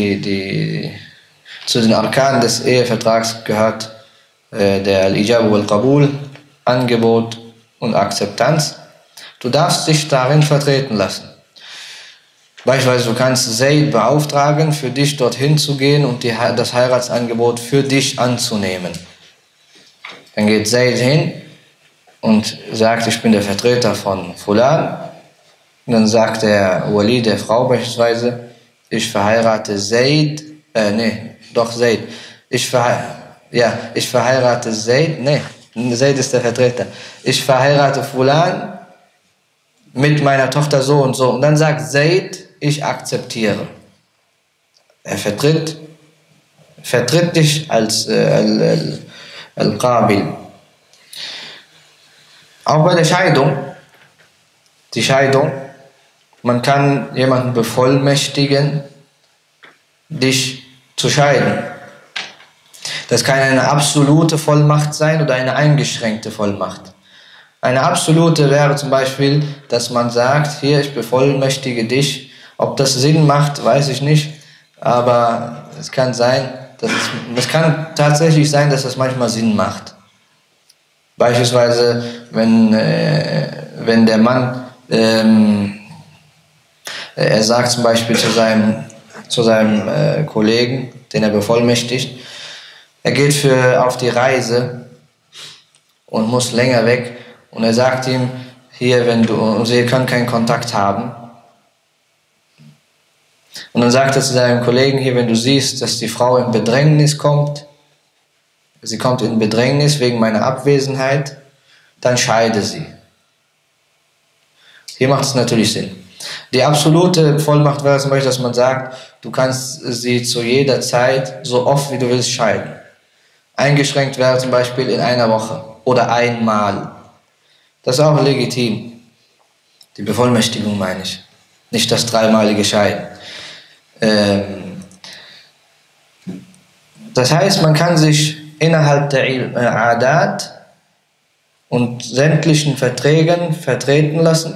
[SPEAKER 1] zu den Arkanen des Ehevertrags gehört der Al-Ijab wal-Qabul, Angebot und Akzeptanz. Du darfst dich darin vertreten lassen. Beispielsweise, du kannst Zaid beauftragen, für dich dorthin zu gehen und das Heiratsangebot für dich anzunehmen. Dann geht Zaid hin und sagt, ich bin der Vertreter von Fulan. Und dann sagt der Wali der Frau beispielsweise, ich verheirate Zaid, Zaid. Ich verheirate Zaid, Zaid ist der Vertreter. Ich verheirate Fulan mit meiner Tochter so und so. Und dann sagt Zaid, ich akzeptiere. Er vertritt dich als Al-Qabil. Auch bei der Scheidung, die Scheidung, man kann jemanden bevollmächtigen, dich zu scheiden. Das kann eine absolute Vollmacht sein oder eine eingeschränkte Vollmacht. Eine absolute wäre zum Beispiel, dass man sagt, hier, ich bevollmächtige dich. Ob das Sinn macht, weiß ich nicht, aber es kann sein, es kann tatsächlich sein, dass das manchmal Sinn macht. Beispielsweise, wenn der Mann, er sagt zum Beispiel zu seinem Kollegen, den er bevollmächtigt, er geht auf die Reise und muss länger weg und er sagt ihm, hier, Sie können keinen Kontakt haben. Und dann sagt er zu seinem Kollegen, hier, wenn du siehst, dass die Frau in Bedrängnis kommt, sie kommt in Bedrängnis wegen meiner Abwesenheit, dann scheide sie. Hier macht es natürlich Sinn. Die absolute Vollmacht wäre zum Beispiel, dass man sagt, du kannst sie zu jeder Zeit so oft wie du willst scheiden. Eingeschränkt wäre zum Beispiel in einer Woche oder einmal. Das ist auch legitim. Die Bevollmächtigung meine ich. Nicht das dreimalige Scheiden. Das heißt, man kann sich innerhalb der Adat und sämtlichen Verträgen vertreten lassen.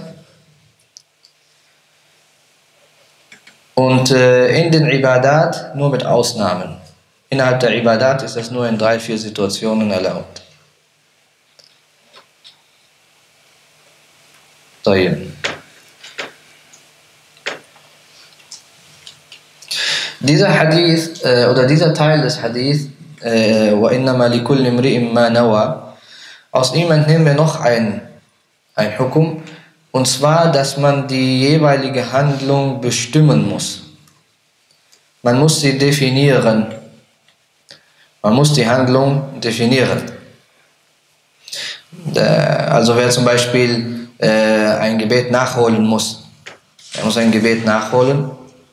[SPEAKER 1] Und in den Ibadat nur mit Ausnahmen. Innerhalb der Ibadat ist das nur in 3-4 Situationen erlaubt. Dieser Hadith oder dieser Teil des Hadith, وَإِنَّمَا لِكُلِّ امْرِئٍ مَا نَوَى, aus ihm entnehmen wir noch ein Hukum, Und zwar, dass man die jeweilige Handlung bestimmen muss. Man muss sie definieren. Man muss die Handlung definieren. Also wer zum Beispiel ein Gebet nachholen muss. Er muss ein Gebet nachholen.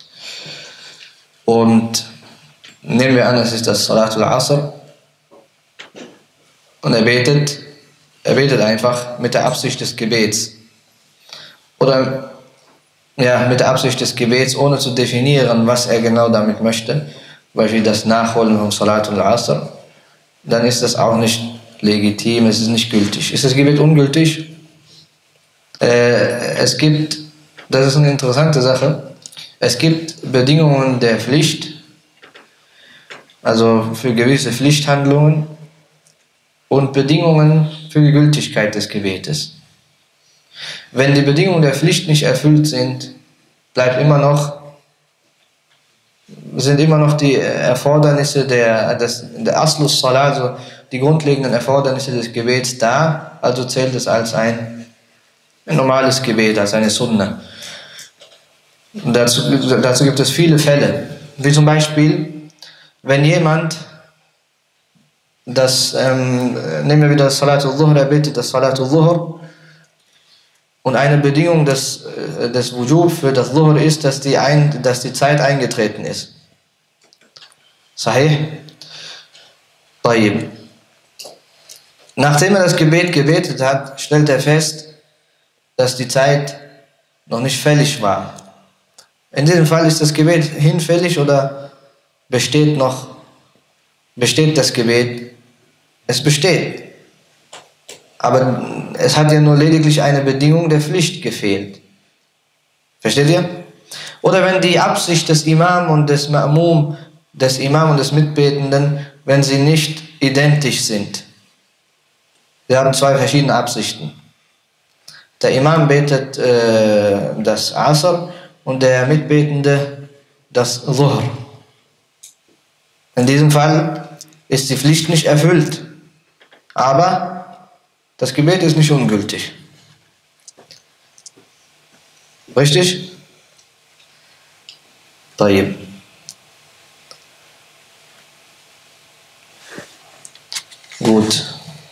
[SPEAKER 1] Und nehmen wir an, es ist das Salatul Asr. Und er betet einfach mit der Absicht des Gebets. Oder ja, mit der Absicht des Gebets, ohne zu definieren, was er genau damit möchte. Zum Beispiel das Nachholen vom Salatul Asr. Dann ist das auch nicht legitim, es ist nicht gültig. Ist das Gebet ungültig? Das ist eine interessante Sache. Es gibt Bedingungen der Pflicht, also für gewisse Pflichthandlungen, und Bedingungen für die Gültigkeit des Gebetes. Wenn die Bedingungen der Pflicht nicht erfüllt sind, sind immer noch die Erfordernisse der Aslus Salat, also die grundlegenden Erfordernisse des Gebets da, also zählt es als ein normales Gebet, als eine Sunna. Dazu gibt es viele Fälle, wie zum Beispiel, wenn jemand nehmen wir wieder das Salatul Zuhr, er betet das Salatul Zuhr, und eine Bedingung des Wujub für das Zuhr ist, dass die Zeit eingetreten ist. Sahih? Tayyib. Nachdem er das Gebet gebetet hat, stellt er fest, dass die Zeit noch nicht fällig war. In diesem Fall ist das Gebet hinfällig oder besteht das Gebet? Es besteht. Aber es hat ja nur lediglich eine Bedingung der Pflicht gefehlt. Versteht ihr? Oder wenn die Absicht des Imam und des Ma'mum, des Imam und des Mitbetenden, wenn sie nicht identisch sind. Wir haben zwei verschiedene Absichten. Der Imam betet das Asr und der Mitbetende das Zuhr. In diesem Fall ist die Pflicht nicht erfüllt. Aber das Gebet ist nicht ungültig. Richtig? Tayyib. Gut.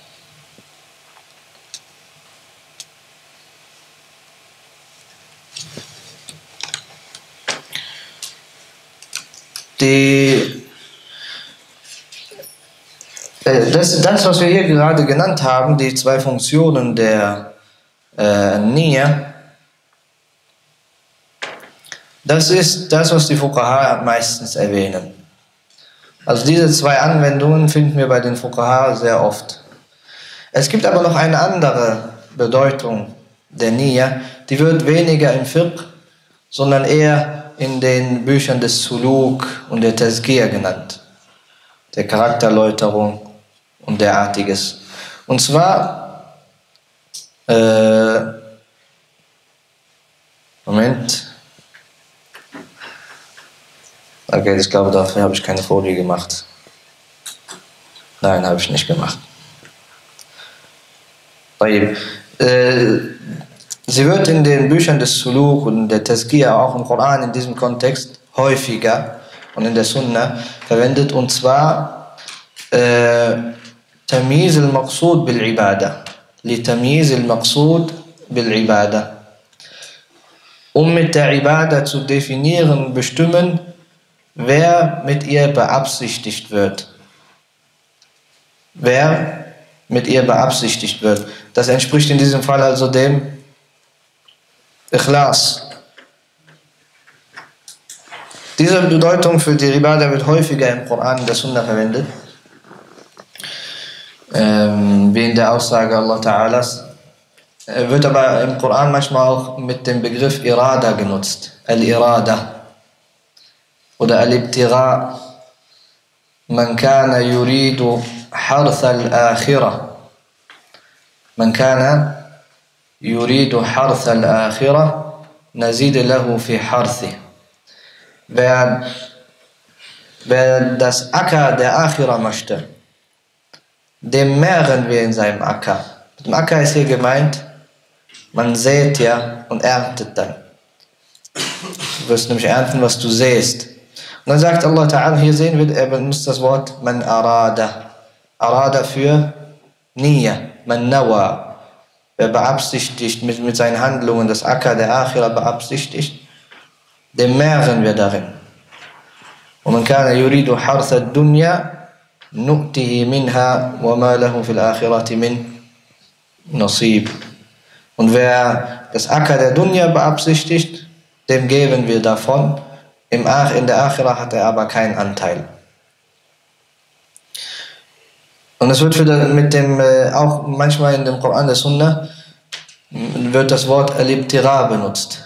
[SPEAKER 1] Das, was wir hier gerade genannt haben, die zwei Funktionen der Nia, das ist das, was die Fuqaha meistens erwähnen. Also diese zwei Anwendungen finden wir bei den Fuqaha sehr oft. Es gibt aber noch eine andere Bedeutung der Nia, die wird weniger im Fiqh, sondern eher in den Büchern des Suluk und der Tazkiyah genannt, der Charakterläuterung und derartiges. Und zwar, Moment. Okay, ich glaube, dafür habe ich keine Folie gemacht. Nein, habe ich nicht gemacht. Sie wird in den Büchern des Suluk und der Tazkiyah, auch im Koran in diesem Kontext, häufiger und in der Sunna verwendet, und zwar Tamyiz al-Maqsud bil-Ibadah. Li-Tamyiz al-Maqsud bil-Ibadah. Um mit der Ibadah zu definieren, bestimmen, wer mit ihr beabsichtigt wird. Wer mit ihr beabsichtigt wird. Das entspricht in diesem Fall also dem Ikhlas. Diese Bedeutung für die Ibadah wird häufiger im Koran und der Sunna verwendet. Wie in der Aussage Allah Ta'alas. Wird aber im Koran manchmal auch mit dem Begriff Irada genutzt. Al-Irada. Oder Al-Ibtigha. Man kana yuridu harth al-akhirah. Man kana yuridu harth al-akhirah. Nazid lahu fi harthi. Wer das Acker der Akhira möchte, dem mehren wir in seinem Acker. Mit dem Acker ist hier gemeint Man sät ja und erntet dann. Du wirst nämlich ernten, was du säst. Und dann sagt Allah Ta'ala, hier sehen wir, er benutzt das Wort man arada. Arada für Niyya, man nawa. Wer beabsichtigt mit seinen Handlungen das Acker der Akhira beabsichtigt, dem mehren wir darin. ومن كان يريد حرث الدنيا نؤته منها وما له في الآخرة من نصيب. Und wer das Acker der Dunya beabsichtigt, dem geben wir davon. In der Akhira hat er aber keinen Anteil. Und es wird mit dem, auch manchmal in dem Koran der Sunna, wird das Wort al-Ibtira benutzt.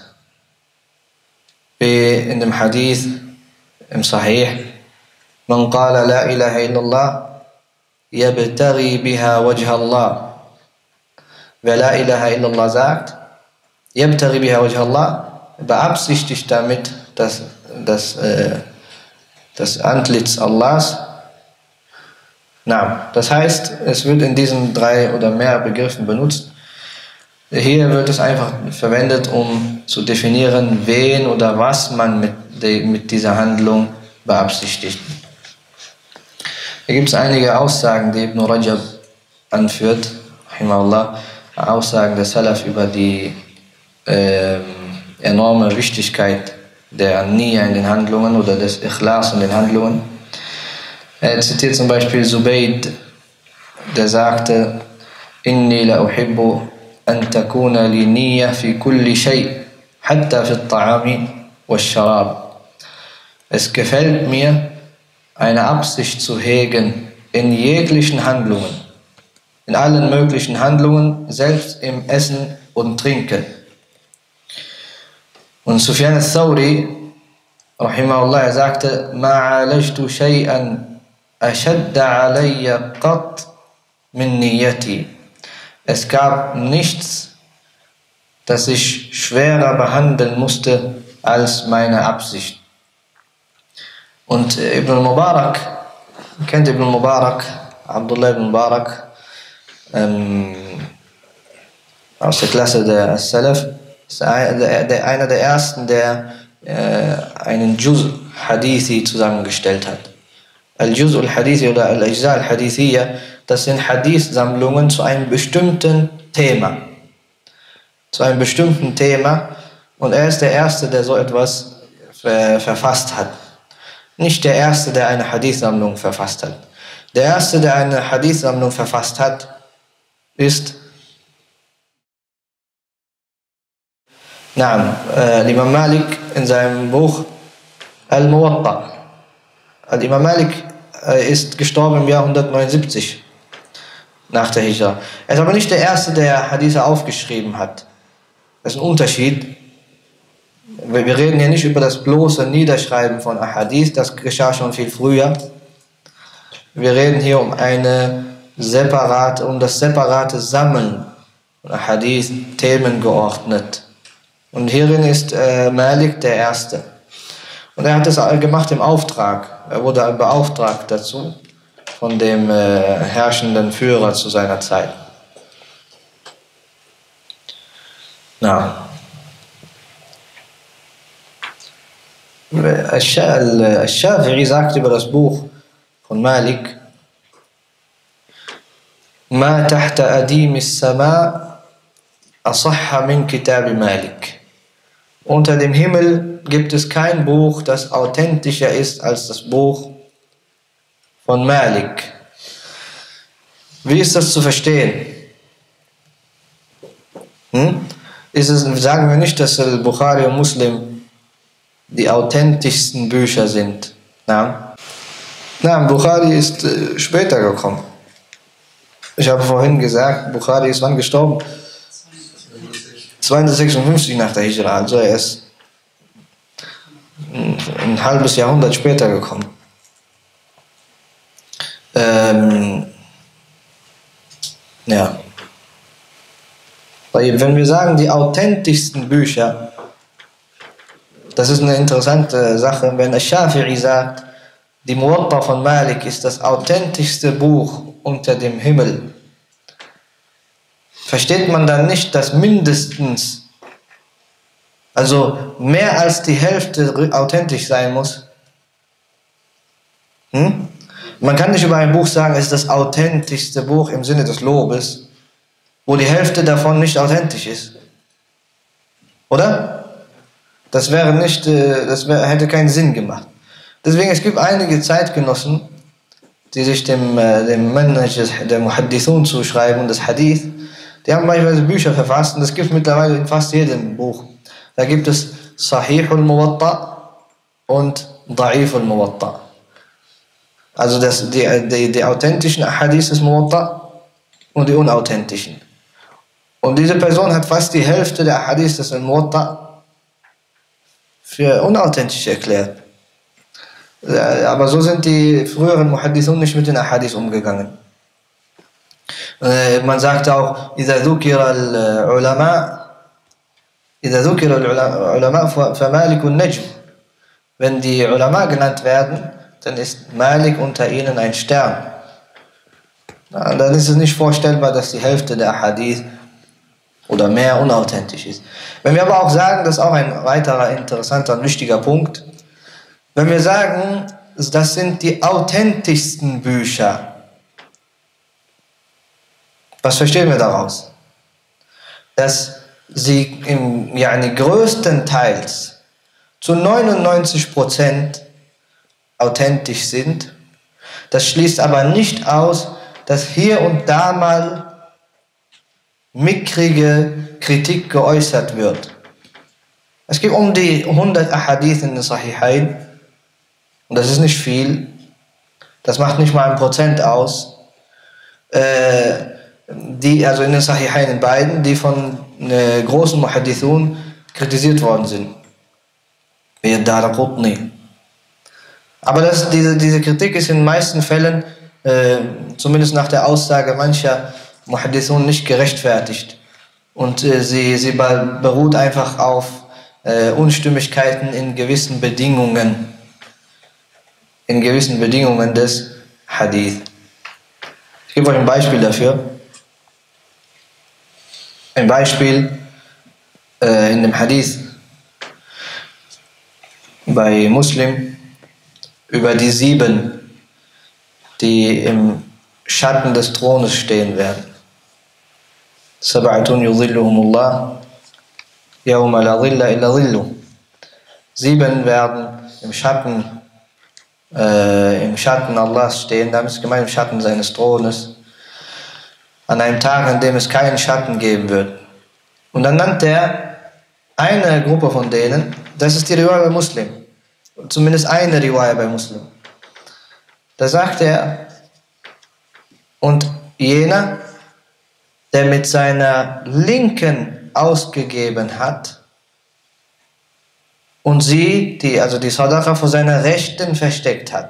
[SPEAKER 1] Wie in dem Hadith im Sahih, man qala la ilaha illallah yabtaghi biha wajha Allah. Wer la ilaha illallah sagt, yabtaghi biha wajha Allah, beabsichtigt damit das Antlitz Allahs. Das heißt, es wird in diesen 3 oder mehr Begriffen benutzt. Hier wird es einfach verwendet, um zu definieren, wen oder was man mit dieser Handlung beabsichtigt. Hier gibt es einige Aussagen, die Ibn Rajab anführt, rahimahullah, Aussagen der Salaf über die enorme Wichtigkeit der Niyya in den Handlungen oder des Ikhlas in den Handlungen. Er zitiert zum Beispiel Zubayd, der sagte, Inni la uhibbu an takuna li niyya fi kulli shay, hatta fi at-ta'ami wash-sharab. Es gefällt mir, eine Absicht zu hegen in jeglichen Handlungen, in allen möglichen Handlungen, selbst im Essen und Trinken. Und Sufyan al-Thawri, rahimahullah, er sagte, ma alajtu shay'an ashadda alayya qat min niyyati. Es gab nichts, das ich schwerer behandeln musste als meine Absicht. Und Ibn Mubarak, kennt Ibn Mubarak, Abdullah ibn Mubarak, aus der Klasse der Salaf, ist einer der ersten, der einen Juz Hadithi zusammengestellt hat. Al-Juz al-Hadithi oder Al-Ajza al-Hadithiyya, das sind Hadith-Sammlungen zu einem bestimmten Thema. Zu einem bestimmten Thema. Und er ist der Erste, der so etwas verfasst hat. Nicht der Erste, der eine Hadith-Sammlung verfasst hat. Der Erste, der eine Hadith-Sammlung verfasst hat, ist Imam Malik in seinem Buch Al-Muwatta. Imam Malik ist gestorben im Jahr 179 nach der Hijra. Er ist aber nicht der Erste, der Hadithe aufgeschrieben hat. Das ist ein Unterschied. Wir reden hier nicht über das bloße Niederschreiben von Ahadith, das geschah schon viel früher. Wir reden hier um das separate Sammeln von Ahadith, Themen geordnet. Und hierin ist Malik der Erste. Und er hat das gemacht im Auftrag. Er wurde beauftragt dazu von dem herrschenden Führer zu seiner Zeit. Al-Shafi'i sagt über das Buch von Malik, Ma tahta adim as-sama asahha min kitab Malik. Unter dem Himmel gibt es kein Buch, das authentischer ist als das Buch von Malik. Wie ist das zu verstehen? Sagen wir nicht, dass Bukhari und Muslim die authentischsten Bücher sind. Bukhari ist später gekommen. Ich habe vorhin gesagt, Bukhari ist wann gestorben? 256 nach der Hijra, also er ist ein halbes Jahrhundert später gekommen. Wenn wir sagen, die authentischsten Bücher, das ist eine interessante Sache, wenn Al-Shafi'i sagt, die Muwatta von Malik ist das authentischste Buch unter dem Himmel, versteht man dann nicht, dass mindestens, also mehr als die Hälfte authentisch sein muss? Man kann nicht über ein Buch sagen, es ist das authentischste Buch im Sinne des Lobes, wo die Hälfte davon nicht authentisch ist. Oder? Das wäre nicht, hätte keinen Sinn gemacht. Deswegen, es gibt einige Zeitgenossen, die sich dem Manhaj der Muhaddithun zuschreiben, das Hadith. Die haben beispielsweise Bücher verfasst und das gibt es mittlerweile in fast jedem Buch. Da gibt es Sahih al-Muwatta und Da'if al-Muwatta. Also die authentischen Hadith des Muwatta und die unauthentischen. Und diese Person hat fast die Hälfte der Hadith des Muwatta für unauthentisch erklärt. Aber so sind die früheren Muhaddithun nicht mit den Ahadith umgegangen. Man sagt auch, إذا ذكر العلماء فمالك النجم. Wenn die Ulama genannt werden, dann ist Malik unter ihnen ein Stern. Dann ist es nicht vorstellbar, dass die Hälfte der Ahadith oder mehr unauthentisch ist. Wenn wir aber auch sagen, das ist auch ein weiterer interessanter und wichtiger Punkt, wenn wir sagen, das sind die authentischsten Bücher, was verstehen wir daraus? Dass sie größtenteils zu 99% authentisch sind. Das schließt aber nicht aus, dass hier und da mal mickrige Kritik geäußert wird. Es gibt um die 100 Ahadith in den Sahihain. Und das ist nicht viel, das macht nicht mal 1% aus, also in den Sahihain in beiden, die von großen Muhaddithun kritisiert worden sind. Wie Daraqutni. Aber diese Kritik ist in den meisten Fällen, zumindest nach der Aussage mancher Muhaddithun, nicht gerechtfertigt. Und sie beruht einfach auf Unstimmigkeiten in gewissen Bedingungen. In gewissen Bedingungen des Hadith. Ich gebe euch ein Beispiel dafür. Ein Beispiel in dem Hadith bei Muslim über die 7, die im Schatten des Thrones stehen werden. Sab'atun yudhilluhumullah yawma la dhilla illa dhilluh. 7 werden im Schatten Allahs stehen, damit ist gemeint im Schatten seines Thrones, an einem Tag, an dem es keinen Schatten geben wird. Und dann nannt er eine Gruppe von denen, das ist die Riwaya bei Muslim, zumindest eine Riwaya bei Muslim. Da sagt er, und jener, der mit seiner Linken ausgegeben hat, und sie, die Sadaqa vor seiner Rechten versteckt hat.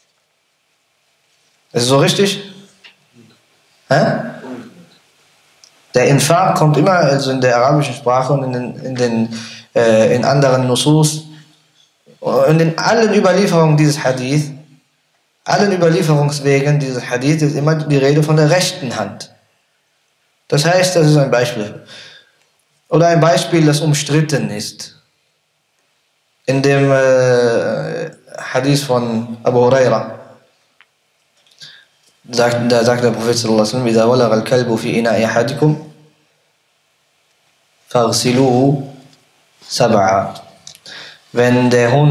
[SPEAKER 1] Ist das so richtig? Der Infaq kommt immer, also in der arabischen Sprache und in anderen Nusus und in allen Überlieferungen dieses Hadith, allen Überlieferungswegen dieses Hadith ist immer die Rede von der rechten Hand. Das heißt, das ist ein Beispiel. Oder ein Beispiel, das umstritten ist. In dem Hadith von Abu Huraira, da sagt der Prophet sallallahu alaihi wasallam, إِذَا وَلَغَ الْكَلْبُ فِي إِنَاءِ أَحَدِكُمْ فَاغْسِلُوهُ سَبْعًا. Wenn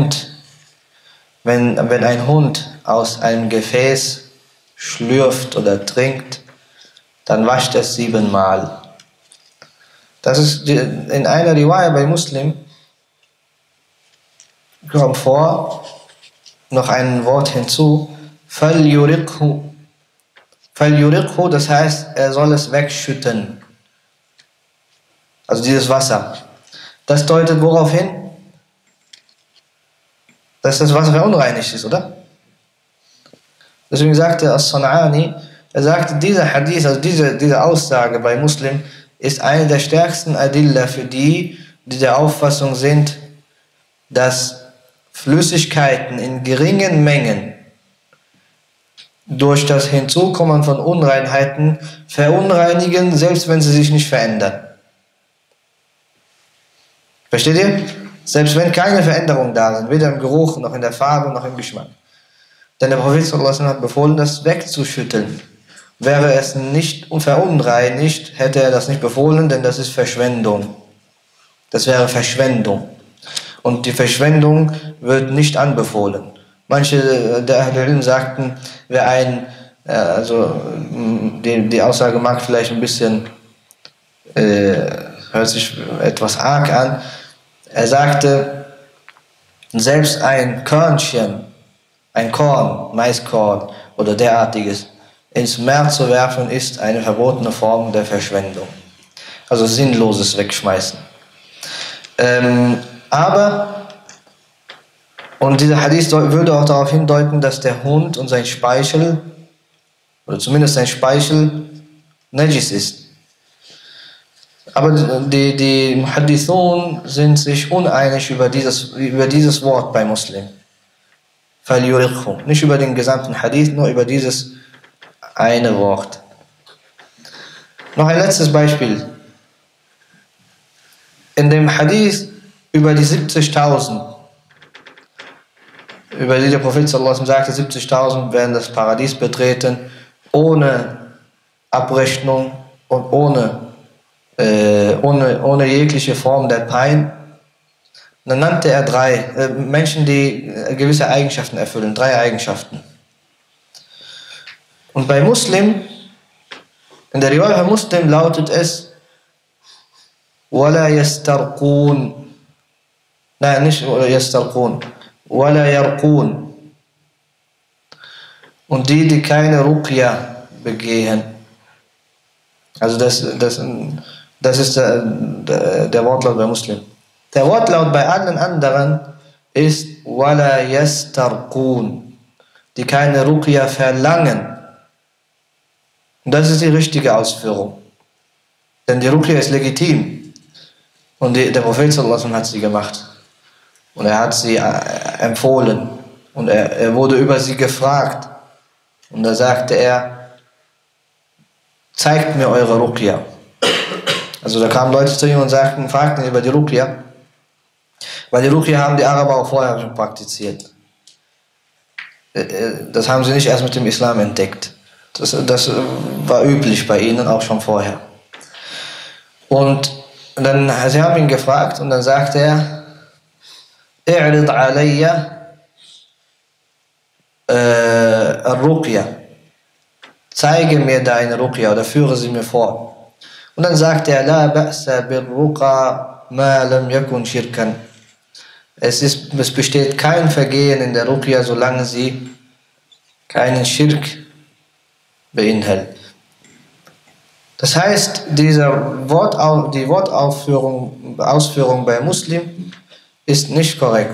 [SPEAKER 1] ein Hund aus einem Gefäß schlürft oder trinkt, dann wascht es 7-mal. Das ist in einer Riwaya bei Muslim, kommt vor, noch ein Wort hinzu, فَلْيُرِقْهُ. فَلْيُرِقْهُ, das heißt, er soll es wegschütten. Also dieses Wasser. Das deutet worauf hin? Dass das Wasser verunreinigt ist, oder? Deswegen sagte As-San'ani, er sagte, dieser Hadith, also diese Aussage bei Muslim, ist eine der stärksten Adilla für die der Auffassung sind, dass Flüssigkeiten in geringen Mengen durch das Hinzukommen von Unreinheiten verunreinigen, selbst wenn sie sich nicht verändern. Versteht ihr? Selbst wenn keine Veränderungen da sind, weder im Geruch, noch in der Farbe, noch im Geschmack. Denn der Prophet sallallahu alaihi wasallam hat befohlen, das wegzuschütteln. Wäre es nicht verunreinigt, hätte er das nicht befohlen, denn das ist Verschwendung. Das wäre Verschwendung. Und die Verschwendung wird nicht anbefohlen. Manche der Ahlul sagten, wer die Aussage mag vielleicht ein bisschen, hört sich etwas arg an. Er sagte, selbst ein Körnchen, ein Korn, Maiskorn oder derartiges, ins Meer zu werfen, ist eine verbotene Form der Verschwendung. Also sinnloses Wegschmeißen. Und dieser Hadith würde auch darauf hindeuten, dass der Hund und sein Speichel, oder zumindest sein Speichel, Najis ist. Aber die Muhaddithun sind sich uneinig über dieses Wort bei Muslim. Nicht über den gesamten Hadith, nur über dieses eine Wort. Noch ein letztes Beispiel. In dem Hadith über die 70.000, über die der Prophet sallallahu alaihi wasallam sagte, 70.000 werden das Paradies betreten, ohne Abrechnung und ohne jegliche Form der Pein. Dann nannte er drei Menschen, die gewisse Eigenschaften erfüllen, 3 Eigenschaften. Und bei Muslim, in der Riwaya Muslim lautet es, وَلَا يَسْتَرْقُونَ. Nein, nicht يَسْتَرْقُونَ. وَلَا يَرْقُونَ. Und die keine Ruqya begehen. Also das ist der Wortlaut bei Muslim. Der Wortlaut bei allen anderen ist وَلَا يَسْتَرْقُونَ. Die keine Ruqya verlangen. Und das ist die richtige Ausführung. Denn die Ruqya ist legitim. Und der Prophet sallallahu alaihi wasallam hat sie gemacht. Und er hat sie empfohlen. Und er wurde über sie gefragt. Und da sagte er, zeigt mir eure Ruqya. Also da kamen Leute zu ihm und fragten ihn über die Ruqya. Weil die Ruqya haben die Araber auch vorher schon praktiziert. Das haben sie nicht erst mit dem Islam entdeckt. Das war üblich bei ihnen auch schon vorher. Und dann, sie haben ihn gefragt und dann sagte er, اعرض علي الرقية. Zeige mir deine Ruqya oder führe sie mir vor. Und dann sagte er, لا بأس بالرقى ما لم يكن شركا. Es besteht kein Vergehen in der Ruqya, solange sie keinen Schirk beinhaltet. Das heißt, die Ausführung bei Muslim ist nicht korrekt.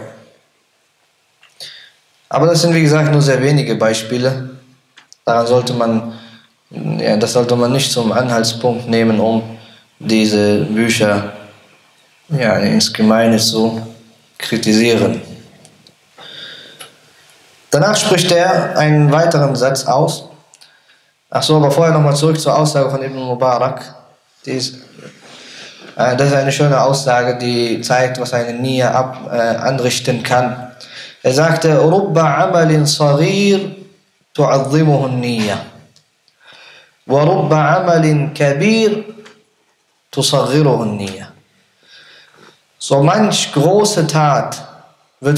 [SPEAKER 1] Aber das sind wie gesagt nur sehr wenige Beispiele. Das sollte man nicht zum Anhaltspunkt nehmen, um diese Bücher ins Gemeine zu kritisieren. Danach spricht er einen weiteren Satz aus. Achso, aber vorher nochmal zurück zur Aussage von Ibn Mubarak. Das ist eine schöne Aussage, die zeigt, was eine Nia anrichten kann. Er sagte, رُبَّ عَمَلٍ صَغِيرٍ تُعَظِّمُهُ النِّيَّةِ وَرُبَّ عَمَلٍ كَبِيرٍ تُصَغِّرُهُ النِّيَّةِ. So manch große Tat wird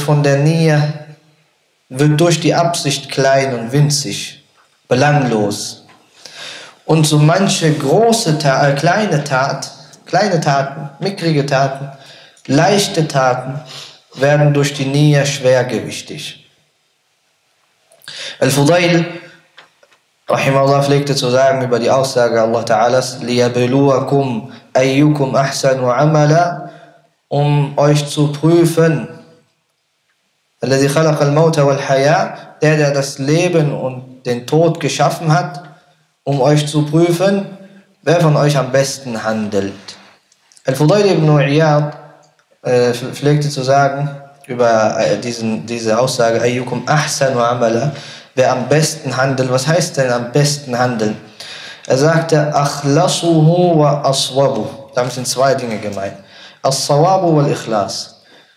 [SPEAKER 1] durch die Absicht klein und winzig, belanglos. Und so manche kleine Taten, mickrige Taten, leichte Taten werden durch die Nia schwergewichtig. Al-Fudayl, rahimahullah, pflegte zu sagen über die Aussage Allah Ta'alas, لِيَبْلُوَكُمْ أَيُّكُمْ أَحْسَنُ عَمَلًا, um euch zu prüfen. الَّذِي خَلَقَ الْمَوْتَ وَالْحَيَاةَ, der das Leben und den Tod geschaffen hat, um euch zu prüfen, wer von euch am besten handelt. Al-Fudayl ibn Iyad pflegte zu sagen über diese Aussage, Ayyukum ahsanu amala, wer am besten handelt. Was heißt denn am besten handeln? Er sagte, akhlasuhu wa aswabu. Damit sind zwei Dinge gemeint. As-sawabu wal ikhlas.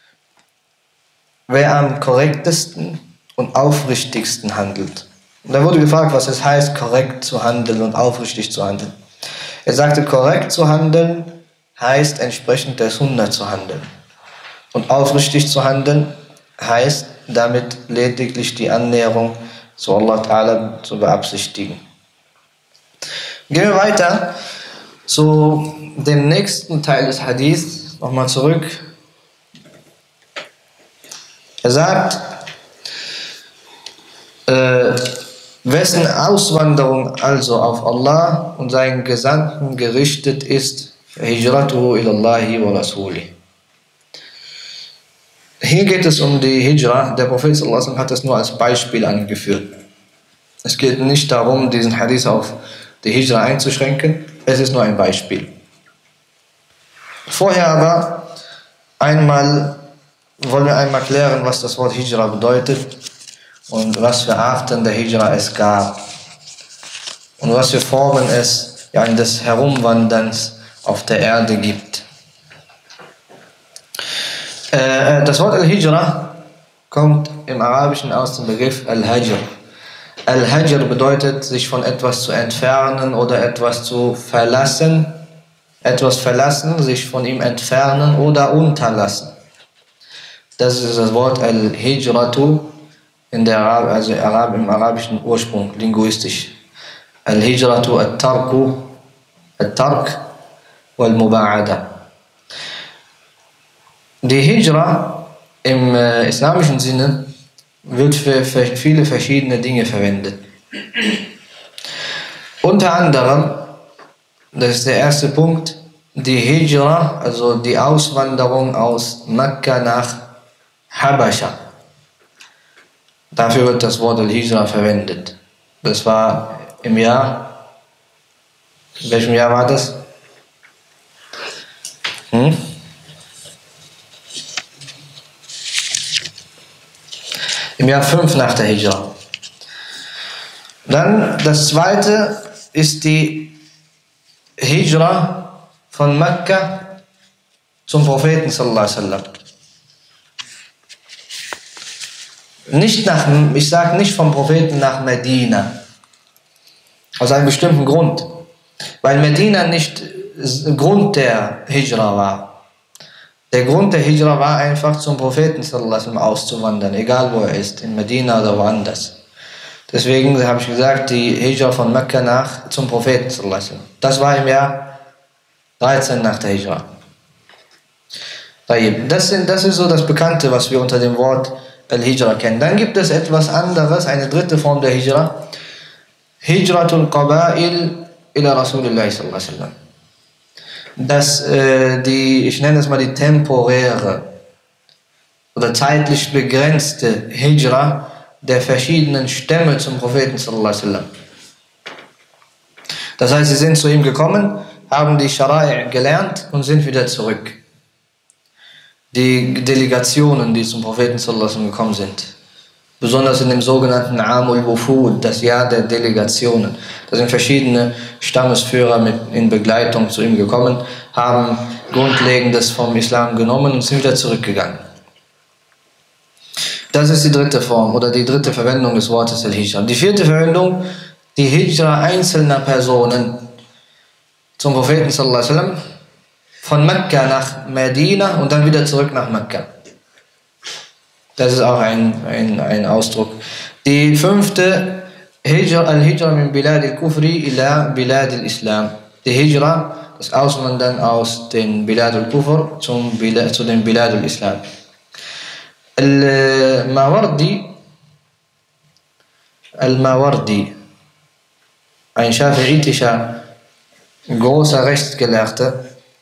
[SPEAKER 1] Wer am korrektesten und aufrichtigsten handelt. Und da wurde gefragt, was es heißt, korrekt zu handeln und aufrichtig zu handeln. Er sagte, korrekt zu handeln heißt entsprechend der Sunna zu handeln. Und aufrichtig zu handeln heißt damit lediglich die Annäherung zu Allah Ta'ala zu beabsichtigen. Gehen wir weiter zu dem nächsten Teil des Hadiths. Nochmal zurück. Er sagt, wessen Auswanderung also auf Allah und seinen Gesandten gerichtet ist, hijratuhu ilallahi wa rasulih. Hier geht es um die Hijra. Der Prophet sallallahu alaihi wasallam hat das nur als Beispiel angeführt. Es geht nicht darum, diesen Hadith auf die Hijra einzuschränken. Es ist nur ein Beispiel. Vorher aber wollen wir einmal klären, was das Wort Hijra bedeutet und was für Arten der Hijra es gab und was für Formen es des Herumwanderns auf der Erde gibt. Das Wort Al-Hijra kommt im Arabischen aus dem Begriff Al-Hajr. Al-Hajr bedeutet, sich von etwas zu entfernen oder etwas zu verlassen. Etwas verlassen, sich von ihm entfernen oder unterlassen. Das ist das Wort Al-Hijratu im arabischen Ursprung, linguistisch. Al-Hijratu Al-Tark wal-Muba'ada. Die Hijra im islamischen Sinne wird für viele verschiedene Dinge verwendet. Unter anderem, das ist der erste Punkt, die Hijra, also die Auswanderung aus Mekka nach Habascha. Dafür wird das Wort Al-Hijra verwendet. Das war in welchem Jahr war das? Im Jahr 5 nach der Hijra. Dann das zweite ist die Hijra von Mekka zum Propheten sallallahu alaihi wasallam. Ich sage nicht vom Propheten nach Medina. Aus einem bestimmten Grund. Weil Medina nicht Grund der Hijra war. Der Grund der Hijra war einfach zum Propheten sallallahu alaihi wasallam auszuwandern, egal wo er ist, in Medina oder woanders. Deswegen habe ich gesagt, die Hijra von Mekka zum Propheten sallallahu alaihi wasallam. Das war im Jahr 13 nach der Hijra. Das ist so das Bekannte, was wir unter dem Wort Al-Hijra kennen. Dann gibt es etwas anderes, eine dritte Form der Hijra. Hijratul Qaba'il ila Rasulillahi sallallahu alaihi wasallam. Ich nenne es mal die temporäre oder zeitlich begrenzte Hijra der verschiedenen Stämme zum Propheten sallallahu alaihi wasallam. Das heißt, sie sind zu ihm gekommen, haben die Schara'i gelernt und sind wieder zurück. Die Delegationen, die zum Propheten sallallahu alaihi wasallam gekommen sind, besonders in dem sogenannten Amul Wufud, das Jahr der Delegationen. Da sind verschiedene Stammesführer in Begleitung zu ihm gekommen, haben Grundlegendes vom Islam genommen und sind wieder zurückgegangen. Das ist die dritte Form oder die dritte Verwendung des Wortes Al-Hijra. Die vierte Verwendung, die Hijra einzelner Personen zum Propheten sallallahu alaihi wasallam, von Mekka nach Medina und dann wieder zurück nach Mekka. Das ist auch ein Ausdruck. Die fünfte, Al-Hijra min Bilad al-Kufri ila Bilad al-Islam. Die Hijra, das Auswandern aus den Bilad al-Kufr zu den Bilad al-Islam. Al-Mawardi, ein schafi'itischer großer Rechtsgelehrter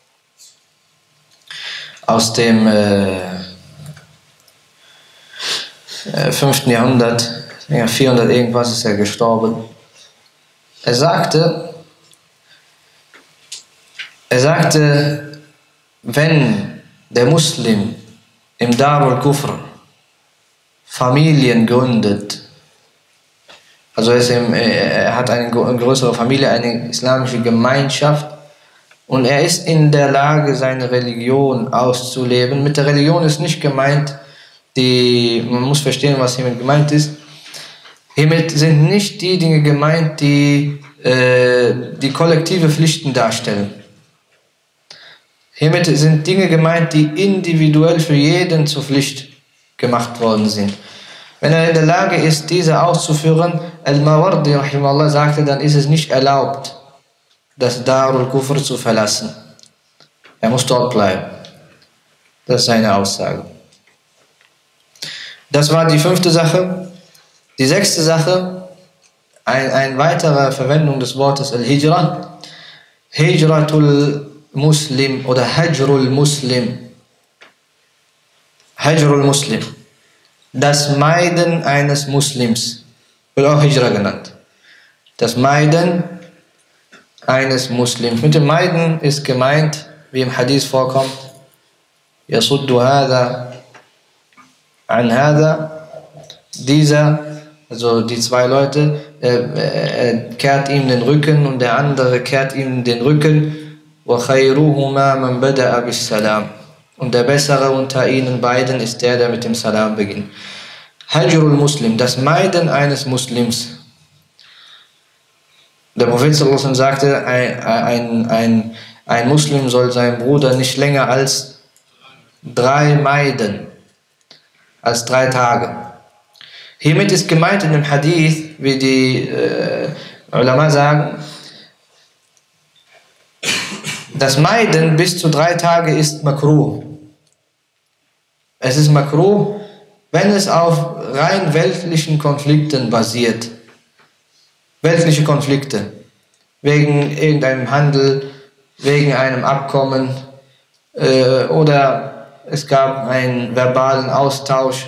[SPEAKER 1] aus dem 5. Jahrhundert, 400 irgendwas ist er gestorben. Er sagte, wenn der Muslim im Darul Kufr Familien gründet Also er hat eine größere Familie, eine islamische Gemeinschaft und er ist in der Lage, seine Religion auszuleben. Mit der Religion ist nicht gemeint, man muss verstehen, was hiermit gemeint ist. Hiermit sind nicht die Dinge gemeint, die kollektive Pflichten darstellen. Hiermit sind Dinge gemeint, die individuell für jeden zur Pflicht gemacht worden sind. Wenn er in der Lage ist, diese auszuführen, Al-Mawardi rahimahullah sagte, dann ist es nicht erlaubt, das Darul Kufr zu verlassen. Er muss dort bleiben. Das ist seine Aussage. Das war die 5. Sache. Die 6. Sache, eine weitere Verwendung des Wortes Al-Hijra, Hijratul Muslim oder Hajrul Muslim. Hajrul Muslim. Das Meiden eines Muslims. Wird auch Hijra genannt. Das Meiden eines Muslims. Mit dem Meiden ist gemeint, wie im Hadith vorkommt, Yasuddu hadha an hadha. Dieser, also die 2 Leute, kehrt ihm den Rücken und der andere kehrt ihm den Rücken. وَخَيْرُهُمَا مَنْ بَدَأَ بِالسَّلَامِ. Und der Bessere unter ihnen beiden ist der mit dem Salam beginnt. Hajrul Muslim, das Meiden eines Muslims. Der Prophet sallallahu alaihi wasallam sagte, ein Muslim soll seinen Bruder nicht länger als 3 meiden, als 3 Tage. Hiermit ist gemeint in dem Hadith, wie die Ulama sagen, das Meiden bis zu 3 Tage ist makruh. Es ist makruh, wenn es auf rein weltlichen Konflikten basiert. Weltliche Konflikte. Wegen irgendeinem Handel, wegen einem Abkommen oder es gab einen verbalen Austausch.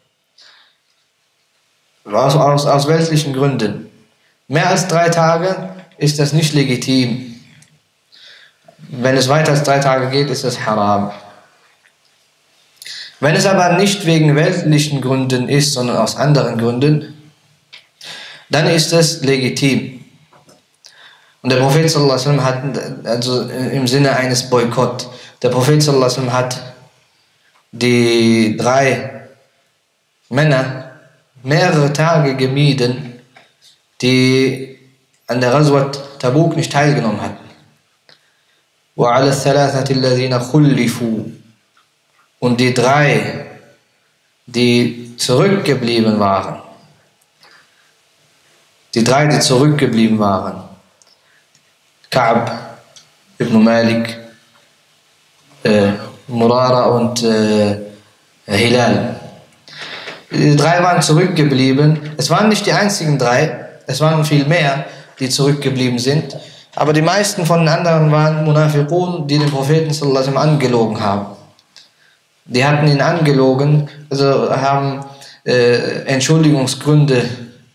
[SPEAKER 1] Aus weltlichen Gründen. Mehr als 3 Tage ist das nicht legitim. Wenn es weiter als 3 Tage geht, ist es haram. Wenn es aber nicht wegen weltlichen Gründen ist, sondern aus anderen Gründen, dann ist es legitim. Und der Prophet sallallahu alaihi wasallam hat, also im Sinne eines Boykott, der Prophet sallallahu alaihi wasallam hat die 3 Männer mehrere Tage gemieden, die an der Ghazwat Tabuk nicht teilgenommen hatten. وَعَلَى الثَّلَاثَةِ الَّذِينَ خُلِّفُوا. Und die 3, die zurückgeblieben waren. Die 3, die zurückgeblieben waren. Ka'b ibn Malik, Murara und Hilal. Die 3 waren zurückgeblieben. Es waren nicht die einzigen 3, es waren viel mehr, die zurückgeblieben sind. Aber die meisten von den anderen waren Munafiqun, die den Propheten sallallahu alaihi wasallam angelogen haben. Die hatten ihn angelogen, also haben Entschuldigungsgründe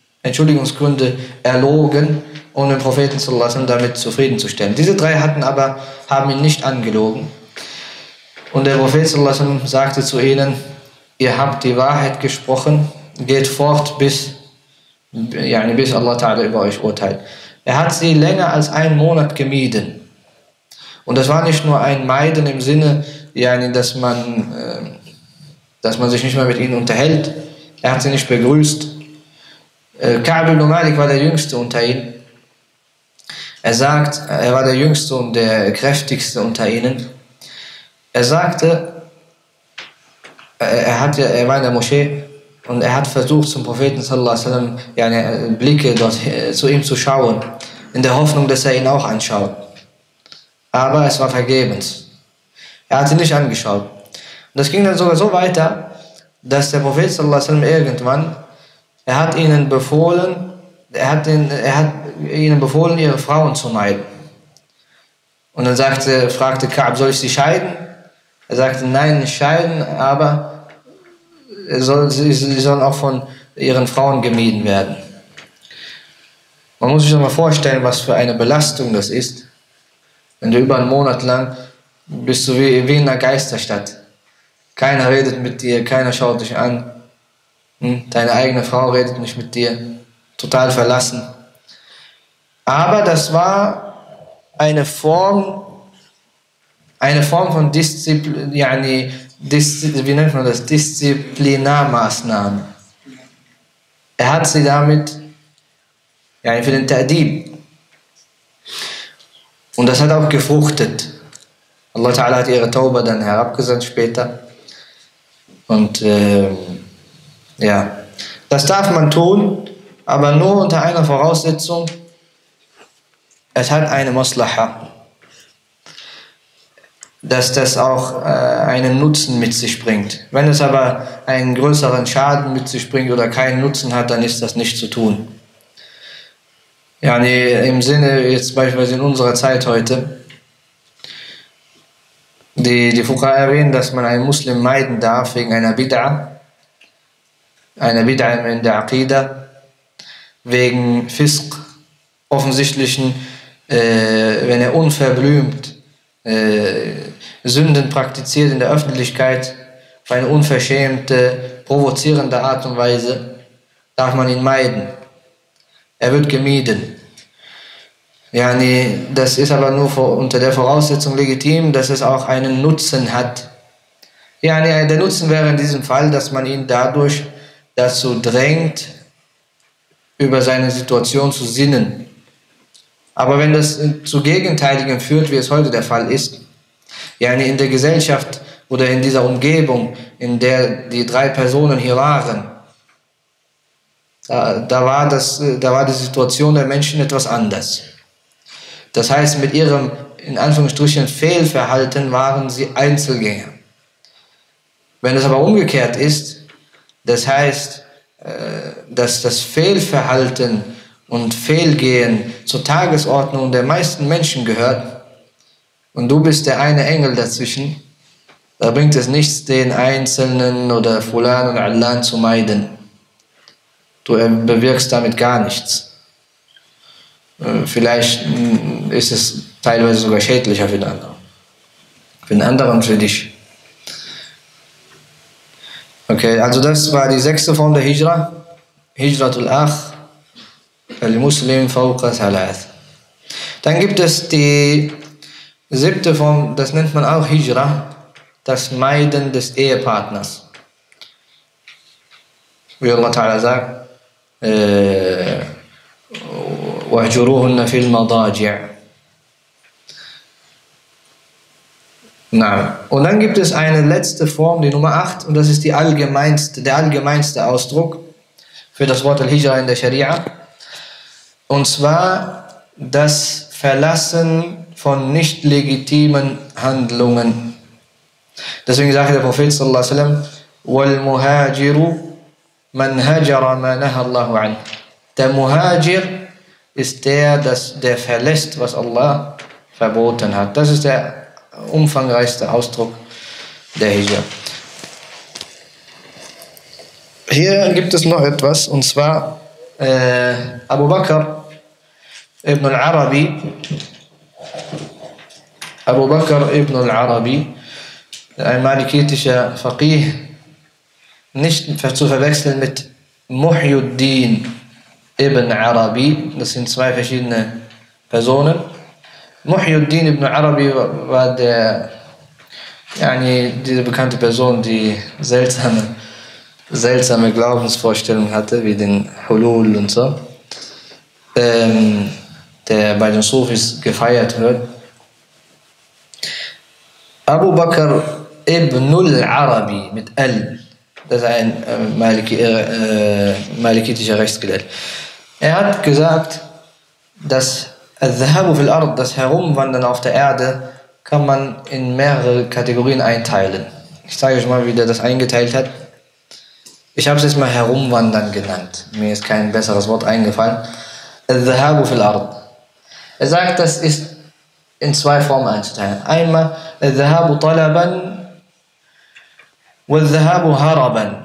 [SPEAKER 1] erlogen, um den Propheten sallallahu alaihi wasallam damit zufriedenzustellen. Diese 3 haben ihn nicht angelogen. Und der Prophet sallallahu alaihi wasallam sagte zu ihnen, ihr habt die Wahrheit gesprochen, geht fort bis Allah Ta'ala über euch urteilt. Er hat sie länger als 1 Monat gemieden. Und das war nicht nur ein Meiden im Sinne, dass man sich nicht mehr mit ihnen unterhält. Er hat sie nicht begrüßt. Ka'b ibn Malik war der Jüngste unter ihnen. Er sagt, er war der Jüngste und der Kräftigste unter ihnen. Er sagte, er war in der Moschee und er hat versucht, zum Propheten sallallahu alaihi wasallam Blicke dort zu ihm zu schauen, in der Hoffnung, dass er ihn auch anschaut. Aber es war vergebens. Er hat ihn nicht angeschaut. Und das ging dann sogar so weiter, dass der Prophet sallallahu alaihi wasallam irgendwann, er hat ihnen befohlen, ihre Frauen zu meiden. Und dann fragte Ka'b, soll ich sie scheiden? Er sagte, nein, nicht scheiden, aber sie sollen auch von ihren Frauen gemieden werden. Man muss sich doch mal vorstellen, was für eine Belastung das ist, wenn du über einen Monat lang bist du wie in einer Geisterstadt. Keiner redet mit dir, keiner schaut dich an. Deine eigene Frau redet nicht mit dir. total verlassen. Aber das war eine Form von Disziplinarmaßnahmen. Er hat sie damit für den Ta'dib. Und das hat auch gefruchtet. Allah Ta'ala hat ihre Tauba dann herabgesandt später. Und das darf man tun, aber nur unter einer Voraussetzung: es hat eine Maslaha. Dass das auch einen Nutzen mit sich bringt. Wenn es aber einen größeren Schaden mit sich bringt oder keinen Nutzen hat, dann ist das nicht zu tun. Im Sinne, jetzt beispielsweise in unserer Zeit heute, die Fuqaha erwähnen, dass man einen Muslim meiden darf wegen einer Bid'a in der Aqida, wegen Fisq, offensichtlichen, wenn er unverblümt Sünden praktiziert in der Öffentlichkeit, auf eine unverschämte, provozierende Art und Weise, darf man ihn meiden. Er wird gemieden. Das ist aber nur unter der Voraussetzung legitim, dass es auch einen Nutzen hat. Der Nutzen wäre in diesem Fall, dass man ihn dadurch dazu drängt, über seine Situation zu sinnen. Aber wenn das zu Gegenteiligem führt, wie es heute der Fall ist, in der Gesellschaft oder in dieser Umgebung, in der die 3 Personen hier waren, da war die Situation der Menschen etwas anders. Das heißt, mit ihrem, in Anführungsstrichen, Fehlverhalten waren sie Einzelgänger. Wenn es aber umgekehrt ist, das heißt, dass das Fehlverhalten und Fehlgehen zur Tagesordnung der meisten Menschen gehört und du bist der eine Engel dazwischen, da bringt es nichts, den Einzelnen oder Fulan und Allan zu meiden. Du bewirkst damit gar nichts. Vielleicht ist es teilweise sogar schädlicher für den anderen. Für den anderen und für dich. Okay, also das war die 6. Form der Hijra. Hijratul Akh al-Muslim fawqa thalath. Dann gibt es die 7. Form, das nennt man auch Hijra, das Meiden des Ehepartners. Wie Allah Ta'ala sagt, وَاهْجُرُوهُنَّ فِي الْمَضَاجِعِ. Und dann gibt es eine letzte Form, die Nummer 8, und das ist der allgemeinste Ausdruck für das Wort Al-Hijra in der Scharia. Und zwar das Verlassen von nicht legitimen Handlungen. Deswegen sagt der Prophet sallallahu alaihi wasallam: وَالْمُهَاجِرُ مَنْ هَجَرَ مَا نَهَى اللَّهُ عَنْهُ. Der Muhajir ist der verlässt, was Allah verboten hat. Das ist der umfangreichste Ausdruck der Hijra. Hier gibt es noch etwas, und zwar Abu Bakr ibn al-Arabi, ein malikitischer Faqih, nicht zu verwechseln mit Muhyiddin ibn Arabi, das sind 2 verschiedene Personen. Muhyiddin ibn Arabi war diese bekannte Person, die seltsame Glaubensvorstellungen hatte, wie den Hulul und so, der bei den Sufis gefeiert wird. Abu Bakr ibn al-Arabi mit L, das ist ein malikitischer Rechtsgelehrter. Er hat gesagt, dass Al-Dhahabu fil Ard, das Herumwandern auf der Erde, kann man in mehrere Kategorien einteilen. Ich zeige euch mal, wie der das eingeteilt hat. Ich habe es jetzt mal Herumwandern genannt. Mir ist kein besseres Wort eingefallen. Al-Dhahabu fil Ard. Er sagt, das ist in 2 Formen einzuteilen. Einmal Al-Dhahabu talaban wa Al-Dhahabu haraban.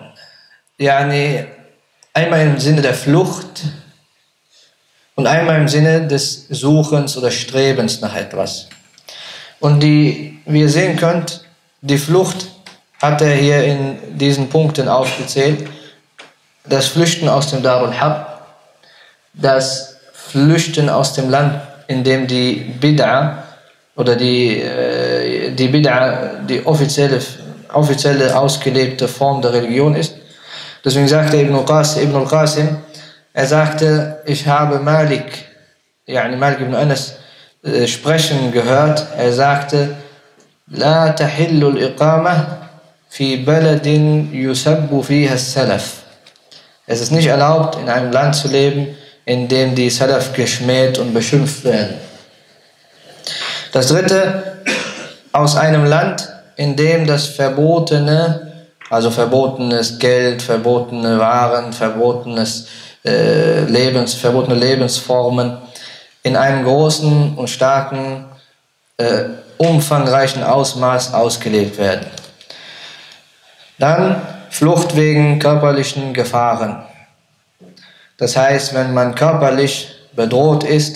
[SPEAKER 1] Einmal im Sinne der Flucht und einmal im Sinne des Suchens oder Strebens nach etwas. Und wie ihr sehen könnt, die Flucht hat er hier in diesen Punkten aufgezählt. Das Flüchten aus dem Darul Harb, das Flüchten aus dem Land, in dem die Bid'a oder die Bid'a die offizielle ausgelebte Form der Religion ist. Deswegen sagte Ibn al-Qasim, er sagte, ich habe Malik ibn Anas sprechen gehört. Er sagte, La tahillu al-Iqamah fi baladin yusabbu fiha as-Salaf. Es ist nicht erlaubt, in einem Land zu leben, in dem die Salaf geschmäht und beschimpft werden. Das dritte, aus einem Land, in dem das Verbotene, also verbotenes Geld, verbotene Waren, verbotene Lebensformen in einem großen und starken, umfangreichen Ausmaß ausgelebt werden. Dann Flucht wegen körperlichen Gefahren. Das heißt, wenn man körperlich bedroht ist,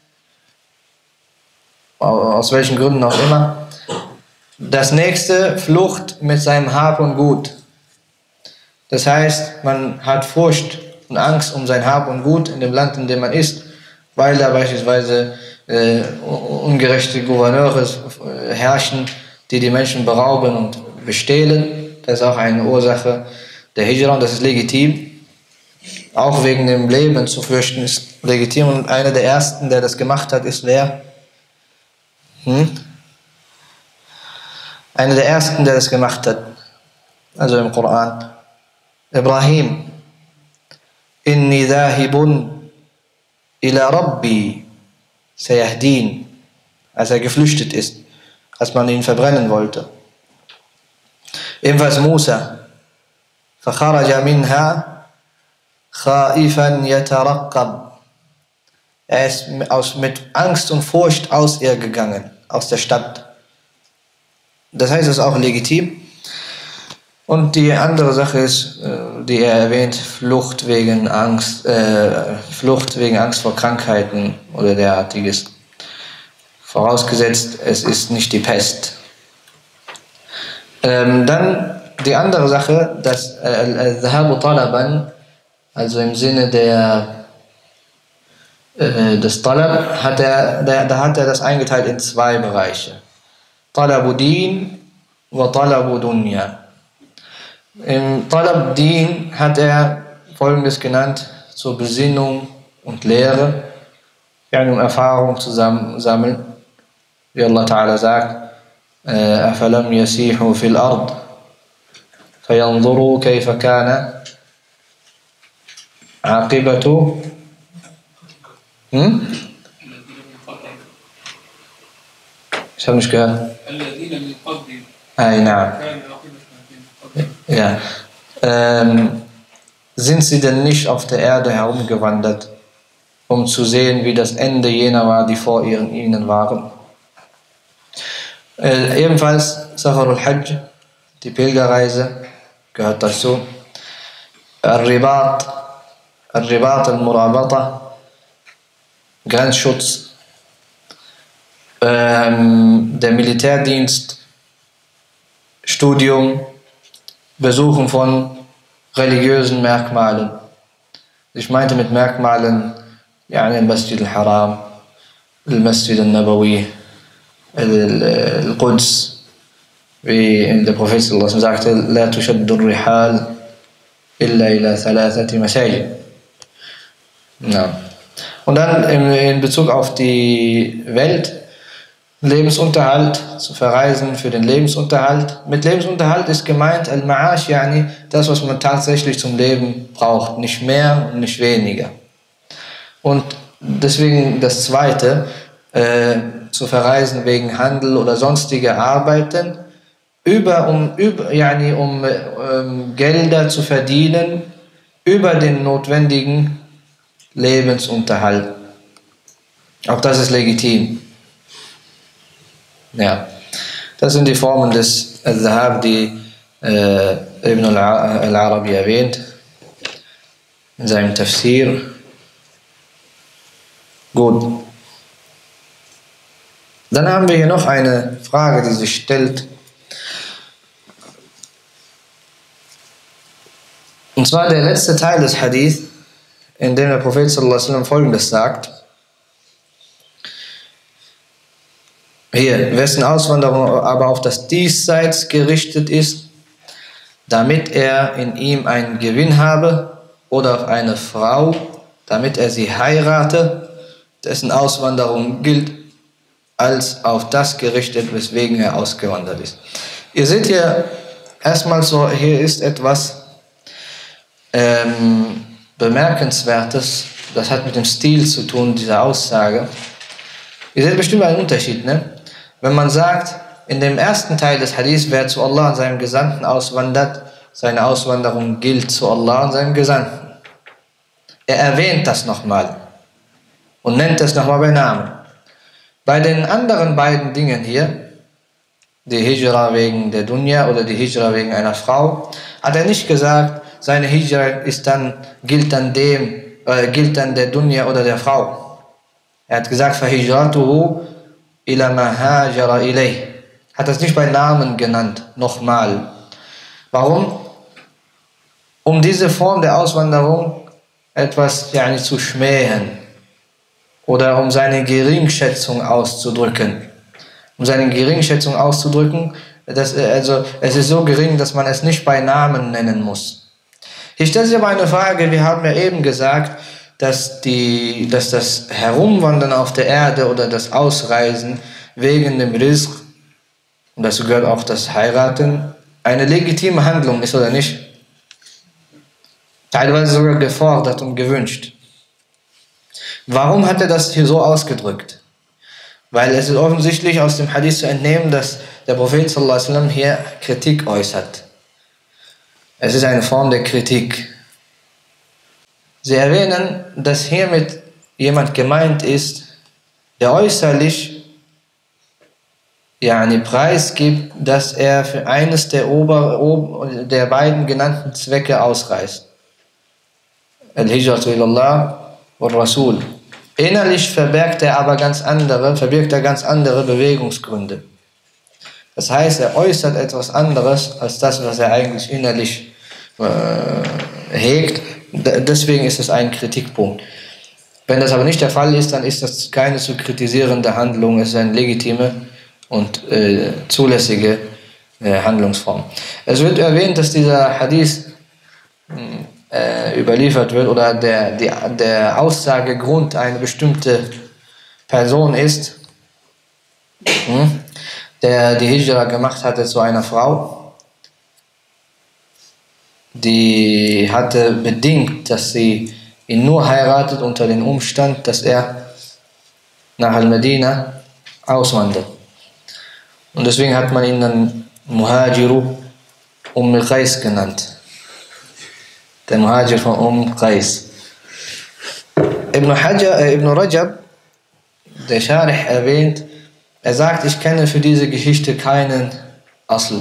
[SPEAKER 1] aus welchen Gründen auch immer. Das nächste, Flucht mit seinem Hab und Gut. Das heißt, man hat Furcht und Angst um sein Hab und Gut in dem Land, in dem man ist, weil da beispielsweise ungerechte Gouverneure herrschen, die die Menschen berauben und bestehlen. Das ist auch eine Ursache der Hijra und das ist legitim. Auch wegen dem Leben zu fürchten ist legitim und einer der ersten, der das gemacht hat, ist wer? Einer der ersten, der das gemacht hat, also im Koran. Ibrahim. Inni dhahibun ila Rabbi sayahdin. Als er geflüchtet ist, als man ihn verbrennen wollte. Ebenfalls Musa. فخرج منها خائفا يترقب. Er ist mit Angst und Furcht aus ihr gegangen, aus der Stadt. Das heißt, es ist auch legitim. Und die andere Sache ist, die er erwähnt, Flucht wegen Angst vor Krankheiten oder derartiges. Vorausgesetzt, es ist nicht die Pest. Dann die andere Sache, das Dhahabu Talaban, also im Sinne des Talab, da hat er das eingeteilt in zwei Bereiche. Talabu Din wa Talabu Dunya. Im Talab Din hat er Folgendes genannt, zur Besinnung und Lehre, um Erfahrung zu sammeln. Wie Allah Ta'ala sagt, أَفَلَمْ يَسِيحُوا فِي الْأَرْضِ فَيَنْظُرُوا كَيْفَ كَانَ عَاقِبَةُ Ich habe nicht gehört. Ja. Sind sie denn nicht auf der Erde herumgewandert, um zu sehen, wie das Ende jener war, die vor ihnen waren? Ebenfalls Safar al-Hajj, die Pilgerreise, gehört dazu. Al-Ribat al-Murabata, Grenzschutz, der Militärdienst, Studium, Besuchen von religiösen Merkmalen. Ich meinte mit Merkmalen, Masjid al-Haram, Masjid al-Nabawi, Al-Quds, wie der Prophet sagte, La tushaddu al-rihal illa ila thalathati masajid. Und dann in Bezug auf die Welt, Lebensunterhalt, zu verreisen für den Lebensunterhalt. Mit Lebensunterhalt ist gemeint Al-Ma'ash, das, was man tatsächlich zum Leben braucht, nicht mehr und nicht weniger. Und deswegen das Zweite, zu verreisen wegen Handel oder sonstige Arbeiten, um Gelder zu verdienen über den notwendigen Lebensunterhalt. Auch das ist legitim. Ja, das sind die Formen des Al-Dhahab, die Ibn al-Arabi erwähnt in seinem Tafsir. Gut. Dann haben wir hier noch eine Frage, die sich stellt. Und zwar der letzte Teil des Hadith in dem der Prophet sallallahu alaihi wasallam Folgendes sagt. Hier, wessen Auswanderung aber auf das Diesseits gerichtet ist, damit er in ihm einen Gewinn habe, oder auf eine Frau, damit er sie heirate, dessen Auswanderung gilt als auf das gerichtet, weswegen er ausgewandert ist. Ihr seht hier erstmal so, hier ist etwas Bemerkenswertes, das hat mit dem Stil zu tun, diese Aussage. Ihr seht bestimmt einen Unterschied, ne? Wenn man sagt, in dem ersten Teil des Hadiths, wer zu Allah und seinem Gesandten auswandert, seine Auswanderung gilt zu Allah und seinem Gesandten. Er erwähnt das nochmal und nennt das nochmal bei Namen. Bei den anderen beiden Dingen hier, die Hijra wegen der Dunya oder die Hijra wegen einer Frau, hat er nicht gesagt, seine Hijra gilt dann der Dunya oder der Frau. Er hat gesagt, فَهِجْرَتُهُ إِلَى مَا هَاجَرَ إِلَيْهِ. Hat das nicht bei Namen genannt, nochmal. Warum? Um diese Form der Auswanderung etwas zu schmähen oder um seine Geringschätzung auszudrücken. Um seine Geringschätzung auszudrücken, also es ist so gering, dass man es nicht bei Namen nennen muss. Hier stellt sich aber eine Frage, wir haben ja eben gesagt, dass das Herumwandern auf der Erde oder das Ausreisen wegen dem Rizq, und dazu gehört auch das Heiraten, eine legitime Handlung ist oder nicht? Teilweise sogar gefordert und gewünscht. Warum hat er das hier so ausgedrückt? Weil es ist offensichtlich aus dem Hadith zu entnehmen, dass der Prophet sallallahu alaihi wasallam hier Kritik äußert. Es ist eine Form der Kritik. Sie erwähnen, dass hiermit jemand gemeint ist, der äußerlich preisgibt, dass er für eines der beiden genannten Zwecke ausreist. Al-Hijratu ilallah wa Rasul. Innerlich verbirgt er ganz andere Bewegungsgründe. Das heißt, er äußert etwas anderes als das, was er eigentlich innerlich hegt. Deswegen ist es ein Kritikpunkt. Wenn das aber nicht der Fall ist, dann ist das keine zu kritisierende Handlung. Es ist eine legitime und zulässige Handlungsform. Es wird erwähnt, dass dieser Hadith überliefert wird oder der Aussagegrund eine bestimmte Person ist, der die Hijra gemacht hatte zu einer Frau. Die hatte bedingt, dass sie ihn nur heiratet unter dem Umstand, dass er nach Al-Medina auswandert. Und deswegen hat man ihn dann Muhajiru al-Qais genannt. Der Muhajir von Qais. Ibn Rajab, der Scharih, erwähnt, er sagt, ich kenne für diese Geschichte keinen Asl.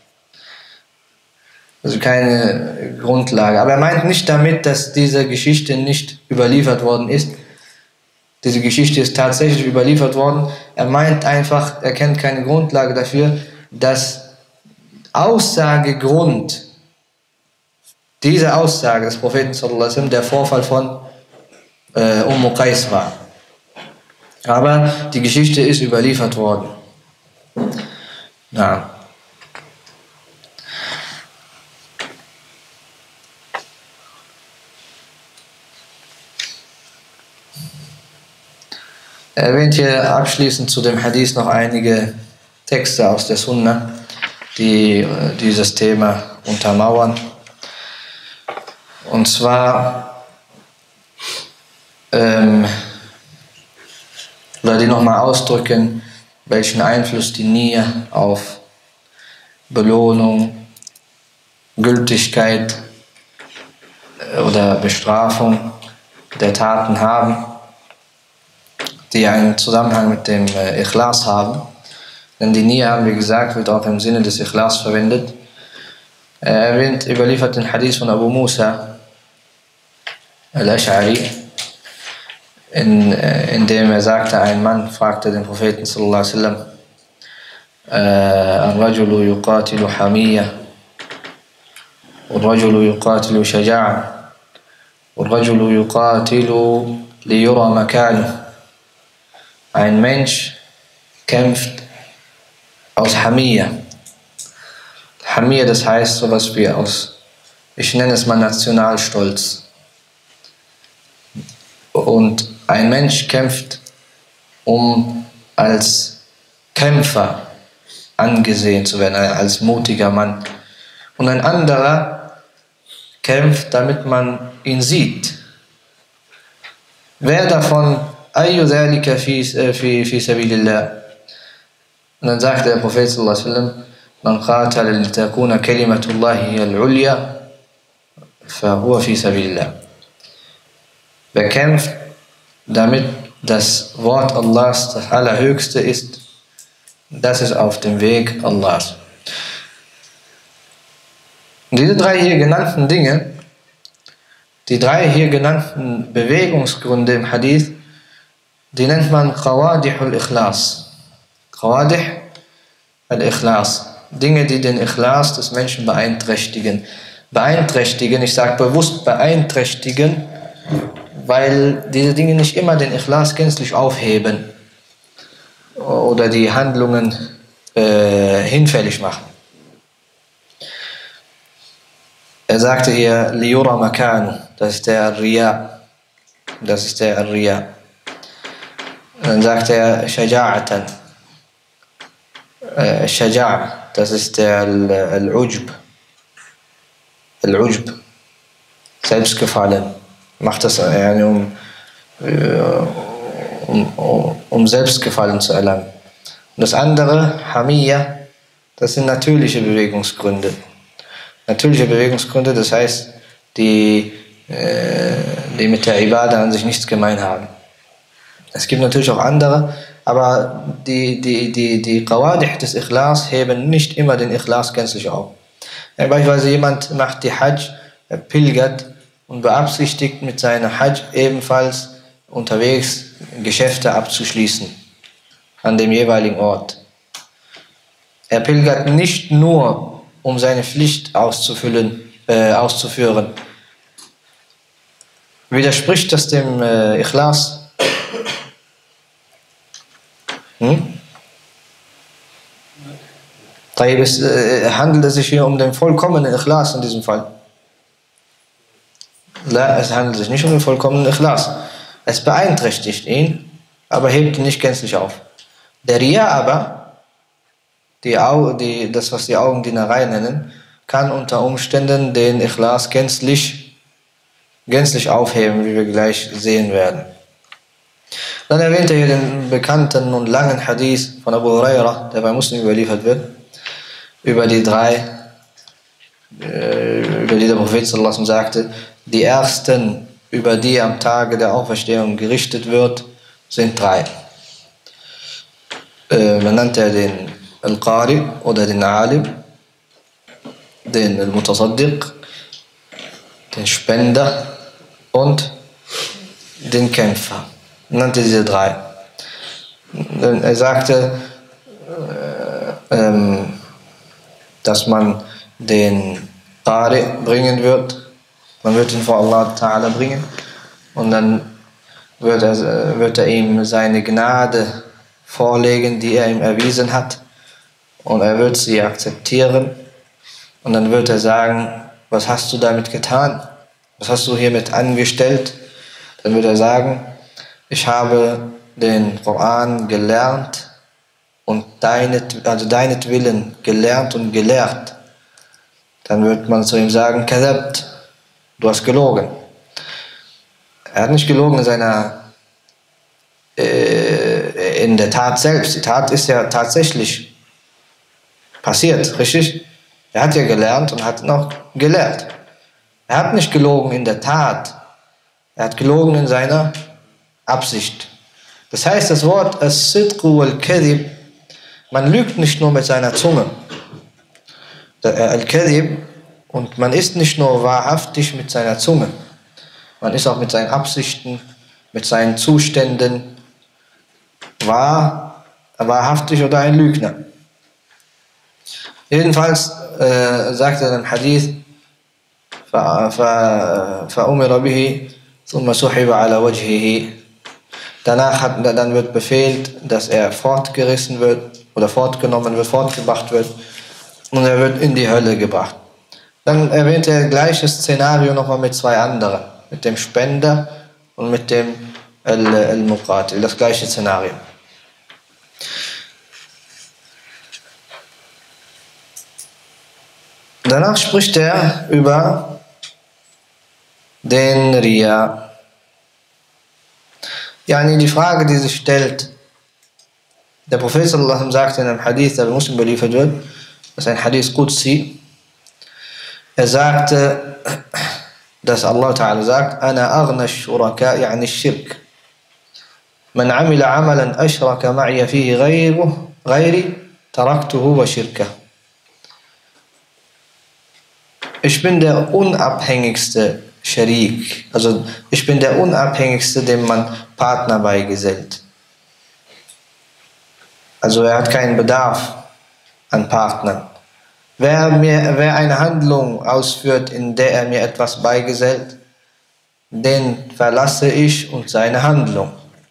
[SPEAKER 1] Also keine Grundlage. Aber er meint nicht damit, dass diese Geschichte nicht überliefert worden ist. Diese Geschichte ist tatsächlich überliefert worden. Er meint einfach, er kennt keine Grundlage dafür, dass Aussagegrund dieser Aussage des Propheten sallallahu alaihi wasallam der Vorfall von Qais war. Aber die Geschichte ist überliefert worden. Ja. Er erwähnt hier abschließend zu dem Hadith noch einige Texte aus der Sunna, die dieses Thema untermauern. Und zwar, oder die nochmal ausdrücken, welchen Einfluss die Nia auf Belohnung, Gültigkeit oder Bestrafung der Taten haben, die einen Zusammenhang mit dem Ikhlas haben. Denn die Nia, haben wir gesagt, wird auch im Sinne des Ikhlas verwendet. Er erwähnt, überliefert den Hadith von Abu Musa al-Ash'ari, in dem er sagte, ein Mann fragte den Propheten sallallahu alaihi wasallam, Ar-Rajulu yuqatilu hamiyya, Ar-Rajulu yuqatilu shaja'a, والرجل يقاتل ليرى مكانه. Ein Mensch kämpft aus Hamiyya. Hamiyya, das heißt sowas wie aus, ich nenne es mal Nationalstolz. Und ein Mensch kämpft, um als Kämpfer angesehen zu werden, als mutiger Mann. Und ein anderer kämpft, damit man ihn sieht. Wer davon أي ذلك في سبيل الله? Und dann sagte der Prophet sallallahu alaihi wasallam: Man qatala litakuna kalimatullahi hiya al-ulya fahuwa fi sabilillah. Wer kämpft, damit das Wort Allahs das Allerhöchste ist, das ist auf dem Weg Allahs. Und diese drei hier genannten Dinge, die drei hier genannten Bewegungsgründe im Hadith, die nennt man Qawadih al-Ikhlas. Qawadih al-Ikhlas. Dinge, die den Ikhlas des Menschen beeinträchtigen. Beeinträchtigen, ich sage bewusst beeinträchtigen, weil diese Dinge nicht immer den Ikhlas gänzlich aufheben oder die Handlungen hinfällig machen. Er sagte hier, liyura makanu, das ist der Riya. Das ist der Riya. Dann sagt er, shaja'atan. Shaja', das ist der Al-Ujb. Al-Ujb. Selbstgefallen. Macht das um Selbstgefallen zu erlangen. Und das andere, Hamiyya, das sind natürliche Bewegungsgründe. Natürliche Bewegungsgründe, das heißt, die mit der Ibadah an sich nichts gemein haben. Es gibt natürlich auch andere, aber die Qawadih des Ikhlas heben nicht immer den Ikhlas gänzlich auf. Beispielsweise jemand macht die Hajj, er pilgert und beabsichtigt mit seiner Hajj ebenfalls unterwegs Geschäfte abzuschließen an dem jeweiligen Ort. Er pilgert nicht nur, um seine Pflicht auszuführen. Widerspricht das dem Ikhlas? Handelt es sich hier um den vollkommenen Ikhlas in diesem Fall? Es handelt sich nicht um den vollkommenen Ikhlas. Es beeinträchtigt ihn, aber hebt ihn nicht gänzlich auf. Der Riya aber, das was die Augendienerei nennen, kann unter Umständen den Ikhlas gänzlich aufheben, wie wir gleich sehen werden. Dann erwähnt er hier den bekannten und langen Hadith von Abu Huraira, der bei Muslim überliefert wird, über die der Prophet sallallahu alaihi wasallam sagte, die ersten, über die am Tage der Auferstehung gerichtet wird, sind drei. Man nannte den Al-Qari oder den Alim, den Al-Mutasaddiq, den Spender und den Kämpfer. Man nannte diese drei. Er sagte, dass man den Qari bringen wird. Man wird ihn vor Allah Ta'ala bringen und dann wird er ihm seine Gnade vorlegen, die er ihm erwiesen hat, und er wird sie akzeptieren und dann wird er sagen, was hast du damit getan? Was hast du hiermit angestellt? Dann wird er sagen, ich habe den Koran gelernt und deinetwillen gelernt und gelehrt. Dann wird man zu ihm sagen, kadhabt, du hast gelogen. Er hat nicht gelogen in der Tat selbst. Die Tat ist ja tatsächlich passiert, richtig? Er hat ja gelernt und hat noch gelehrt. Er hat nicht gelogen in der Tat. Er hat gelogen in seiner Absicht. Das heißt, das Wort as-sidqu wal-kadhib, man lügt nicht nur mit seiner Zunge. Al-kadhib, und man ist nicht nur wahrhaftig mit seiner Zunge, man ist auch mit seinen Absichten, mit seinen Zuständen wahrhaftig oder ein Lügner. Jedenfalls sagt er im Hadith, فأمر به ثم سحب على وجهه. Dann wird befehlt, dass er fortgerissen wird oder fortgenommen wird, fortgebracht wird und er wird in die Hölle gebracht. Dann erwähnt er gleiches Szenario nochmal mit zwei anderen, mit dem Spender und mit dem Al-Muqatil, das gleiche Szenario. Danach spricht er über den Riya. Yani die Frage, die sich stellt, der Prophet sallallahu alaihi wasallam sagt in einem Hadith, der bei Muslim überliefert wird, das ist ein Hadith Qudsi, er sagte, dass Allah Ta'ala sagt, Ana aghna shuraka, yani shirk. Man amila amalan ashraka ma'iya fihi ghayri, taraktuhu wa shirka. Ich bin der unabhängigste Sharik, also ich bin der unabhängigste, dem man Partner beigesellt. Also er hat keinen Bedarf an Partnern. Wer eine Handlung ausführt, in der er mir etwas beigesellt, den verlasse ich und seine Handlung.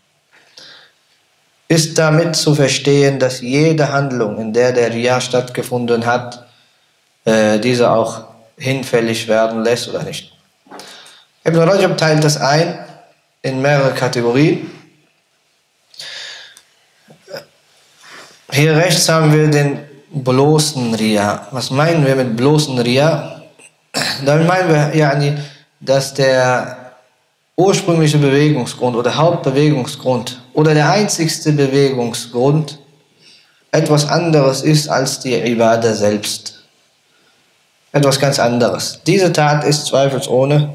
[SPEAKER 1] Ist damit zu verstehen, dass jede Handlung, in der der Riya stattgefunden hat, diese auch hinfällig werden lässt oder nicht? Ibn Rajab teilt das ein in mehrere Kategorien. Hier rechts haben wir den bloßen Riya. Was meinen wir mit bloßen Riya? Damit meinen wir, dass der ursprüngliche Bewegungsgrund oder Hauptbewegungsgrund oder der einzigste Bewegungsgrund etwas anderes ist als die Ibadah selbst. Etwas ganz anderes. Diese Tat ist zweifelsohne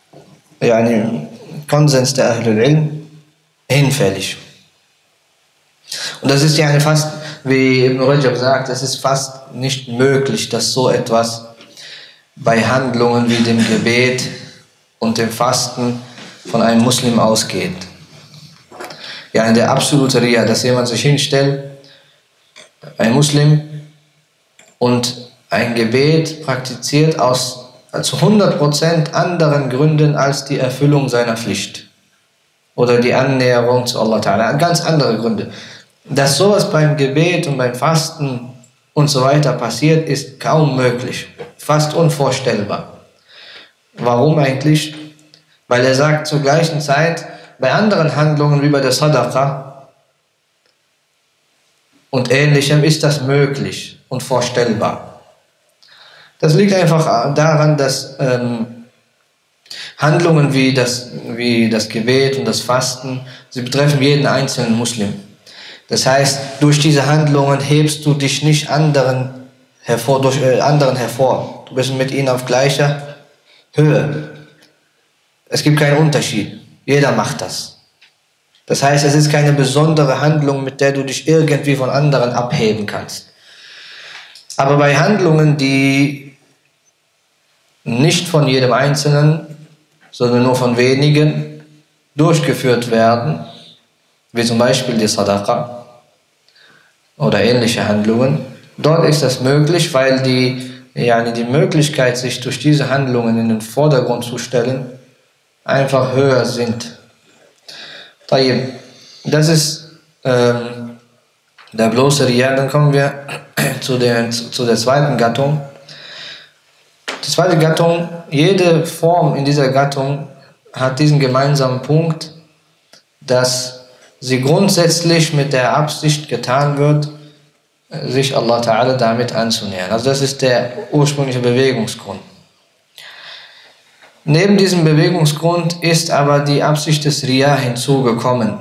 [SPEAKER 1] Konsens der Ahlul Ilm hinfällig. Und das ist fast, wie Ibn Rajab sagt, es ist fast nicht möglich, dass so etwas bei Handlungen wie dem Gebet und dem Fasten von einem Muslim ausgeht. Der absolute Riya, dass jemand sich hinstellt, ein Muslim, und ein Gebet praktiziert zu 100% anderen Gründen als die Erfüllung seiner Pflicht oder die Annäherung zu Allah Ta'ala, ganz andere Gründe. Dass sowas beim Gebet und beim Fasten und so weiter passiert, ist kaum möglich, fast unvorstellbar. Warum eigentlich? Weil er sagt zur gleichen Zeit, bei anderen Handlungen wie bei der Sadaqa und Ähnlichem ist das möglich und vorstellbar. Das liegt einfach daran, dass Handlungen wie das Gebet und das Fasten, sie betreffen jeden einzelnen Muslim. Das heißt, durch diese Handlungen hebst du dich nicht anderen hervor. Du bist mit ihnen auf gleicher Höhe. Es gibt keinen Unterschied. Jeder macht das. Das heißt, es ist keine besondere Handlung, mit der du dich irgendwie von anderen abheben kannst. Aber bei Handlungen, die nicht von jedem Einzelnen, sondern nur von wenigen durchgeführt werden, wie zum Beispiel die Sadaqa oder ähnliche Handlungen, dort ist das möglich, weil die Möglichkeit, sich durch diese Handlungen in den Vordergrund zu stellen, einfach höher sind. Das ist der bloße Riya. Dann kommen wir zu der zweiten Gattung. Die zweite Gattung, jede Form in dieser Gattung hat diesen gemeinsamen Punkt, dass sie grundsätzlich mit der Absicht getan wird, sich Allah Ta'ala damit anzunähern. Also das ist der ursprüngliche Bewegungsgrund. Neben diesem Bewegungsgrund ist aber die Absicht des Riya hinzugekommen.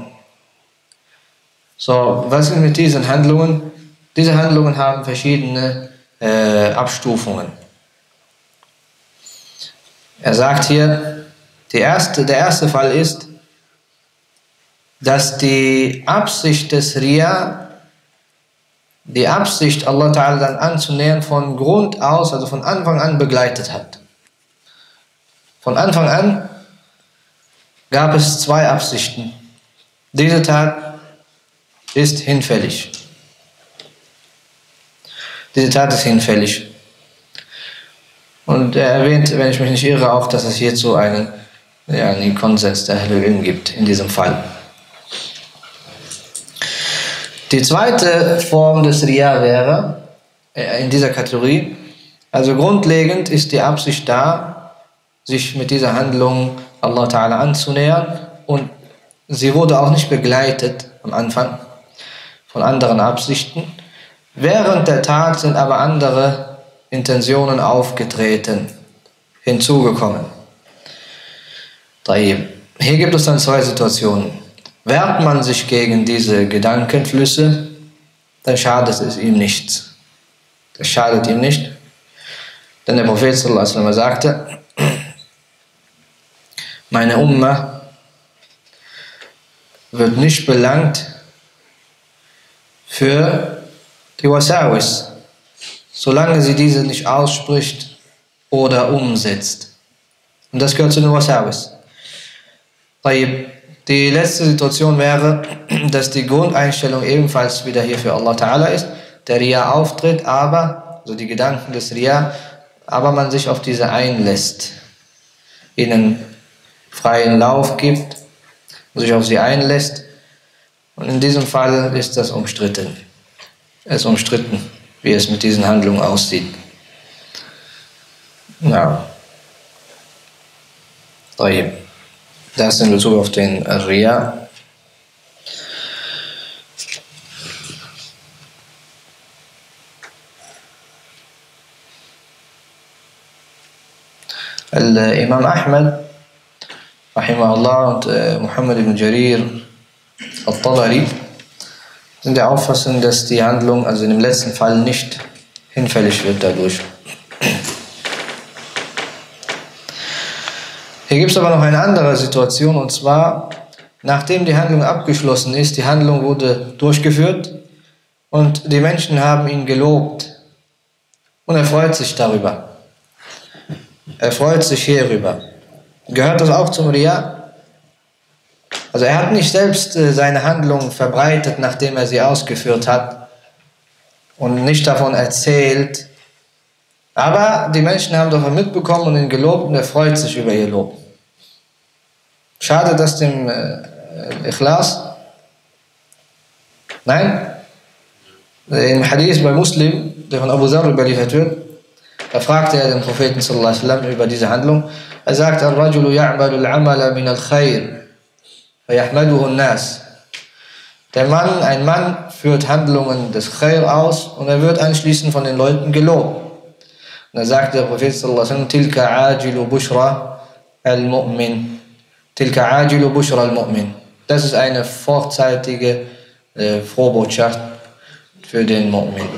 [SPEAKER 1] So, was ist mit diesen Handlungen? Diese Handlungen haben verschiedene Abstufungen. Er sagt hier, der erste Fall ist, dass die Absicht des Riya, die Absicht, Allah Ta'ala dann anzunähern, von Grund aus, also von Anfang an begleitet hat. Von Anfang an gab es zwei Absichten. Diese Tat ist hinfällig. Diese Tat ist hinfällig. Und er erwähnt, wenn ich mich nicht irre, auch, dass es hierzu einen Konsens der Ahlul Ilm gibt in diesem Fall. Die zweite Form des Riya wäre in dieser Kategorie, also grundlegend ist die Absicht da, sich mit dieser Handlung Allah Ta'ala anzunähern, und sie wurde auch nicht begleitet am Anfang von anderen Absichten. Während der Tat sind aber andere Intentionen aufgetreten, hinzugekommen. Hier gibt es dann zwei Situationen. Wehrt man sich gegen diese Gedankenflüsse, dann schadet es ihm nichts. Das schadet ihm nicht. Denn der Prophet sallallahu alaihi wasallam sagte, meine Umma wird nicht belangt für die Wasawis, solange sie diese nicht ausspricht oder umsetzt. Und das gehört zu den Wasawis. Die letzte Situation wäre, dass die Grundeinstellung ebenfalls wieder hier für Allah Ta'ala ist, der Riya auftritt, aber, also die Gedanken des Riya, aber man sich auf diese einlässt, ihnen freien Lauf gibt, sich auf sie einlässt. Und in diesem Fall ist das umstritten. Es ist umstritten, wie es mit diesen Handlungen aussieht. Ja. Das in Bezug auf den Riya. Imam Ahmad Rahimahullah und Muhammad ibn Jarir al-Tabari sind der Auffassung, dass die Handlung, also in dem letzten Fall, nicht hinfällig wird dadurch. Hier gibt es aber noch eine andere Situation, und zwar, nachdem die Handlung abgeschlossen ist, die Handlung wurde durchgeführt und die Menschen haben ihn gelobt und er freut sich darüber. Er freut sich hierüber. Gehört das auch zum Riya? Also er hat nicht selbst seine Handlung verbreitet, nachdem er sie ausgeführt hat, und nicht davon erzählt, aber die Menschen haben davon mitbekommen und ihn gelobt und er freut sich über ihr Lob. Schade das dem Ikhlas? Nein? Im Hadith bei Muslim, der von Abu Dharr überliefert wird, da fragte er den Propheten sallallahu alaihi wasallam über diese Handlung. Er sagt, Al-Rajulu ya'malu al-amala min al-Khair, wa yahmaduhu an-Nas. Ein Mann führt Handlungen des Khair aus und er wird anschließend von den Leuten gelobt. Und da sagt der Prophet sallallahu alaihi wasallam, Tilka ajilu bushra al-Mu'min. Tilka ajilu bushra al-Mu'min. Das ist eine vorzeitige Frohbotschaft für den Mu'min.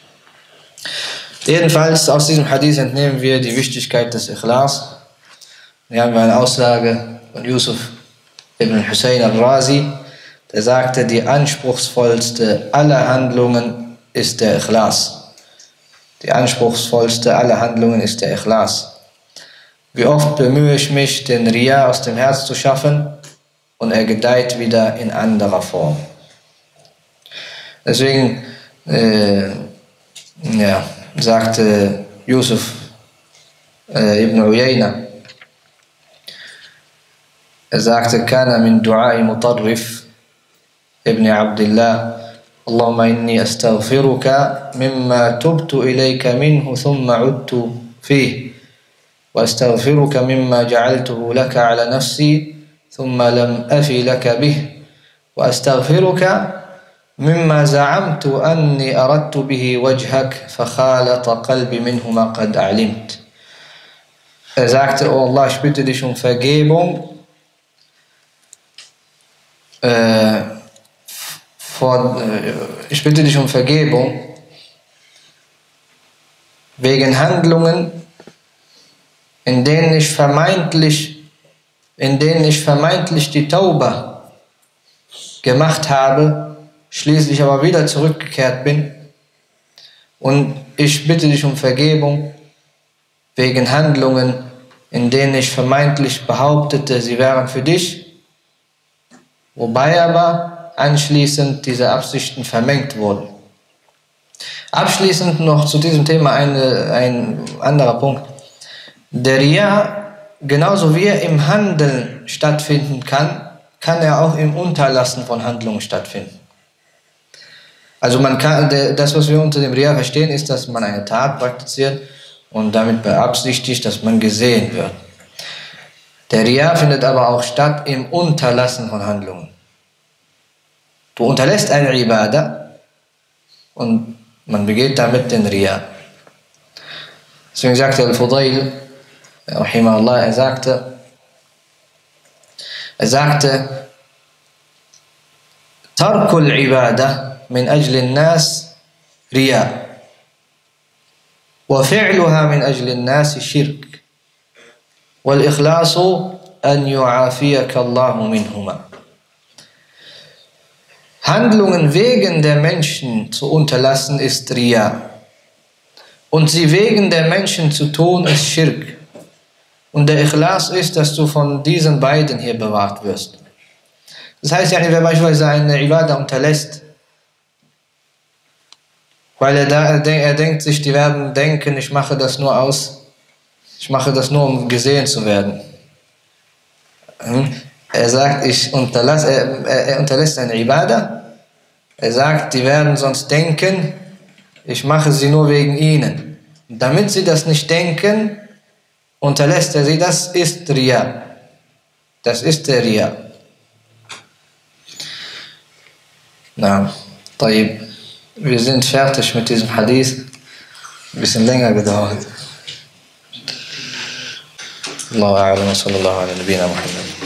[SPEAKER 1] Jedenfalls aus diesem Hadith entnehmen wir die Wichtigkeit des Ikhlas. Hier haben wir eine Aussage von Yusuf ibn Hussein al-Razi, der sagte, die anspruchsvollste aller Handlungen ist der Ikhlas. Die anspruchsvollste aller Handlungen ist der Ikhlas. Wie oft bemühe ich mich, den Riya aus dem Herz zu schaffen, und er gedeiht wieder in anderer Form. Deswegen sagte Yusuf ibn Uyayna, er sagte, Kana min du'ai Mutarrif ibn Abdullah, Allahumma inni astaghfiruka mimma tubtu ilayka minhu thumma udtu fih, wa astaghfiruka mimma ja'altuhu laka ala nafsi thumma lam afi laka bih, wa astaghfiruka مما زعمت أني أردت به وجهك فخالط قلبي منه ما قد علمت. Er sagte, oh Allah, ich bitte dich um Vergebung wegen Handlungen, in denen ich vermeintlich die Tauba gemacht habe, schließlich aber wieder zurückgekehrt bin, und ich bitte dich um Vergebung wegen Handlungen, in denen ich vermeintlich behauptete, sie wären für dich, wobei aber anschließend diese Absichten vermengt wurden. Abschließend noch zu diesem Thema ein anderer Punkt. Der Riya, genauso wie er im Handeln stattfinden kann, kann er auch im Unterlassen von Handlungen stattfinden. Also man kann, das, was wir unter dem Riya verstehen, ist, dass man eine Tat praktiziert und damit beabsichtigt, dass man gesehen wird. Der Riya findet aber auch statt im Unterlassen von Handlungen. Du unterlässt eine Ibadah und man begeht damit den Riya. Deswegen sagte Al-Fudayl, rahimahullah, er sagte, Tarkul Ibadah min ajli nas Riya wa fi'luha min ajli nas Shirk wal Ikhlasu an yu'afiyaka Allahu minhuma. Handlungen wegen der Menschen zu unterlassen ist Riya und sie wegen der Menschen zu tun ist Schirk. Und der Ikhlas ist, dass du von diesen beiden hier bewahrt wirst. Das heißt, wer beispielsweise eine Ibadah unterlässt, weil er denkt sich, die werden denken, ich mache das nur, um gesehen zu werden. Er sagt, er unterlässt eine Ibadah. Er sagt, die werden sonst denken, ich mache sie nur wegen ihnen. Und damit sie das nicht denken, unterlässt er sie. Das ist Riya. Das ist der Riya. Na, طيب. Wir sind fertig mit diesem Hadith. Ein bisschen länger gedauert. Allahu a'lam wa sallallahu ala nabina Muhammad.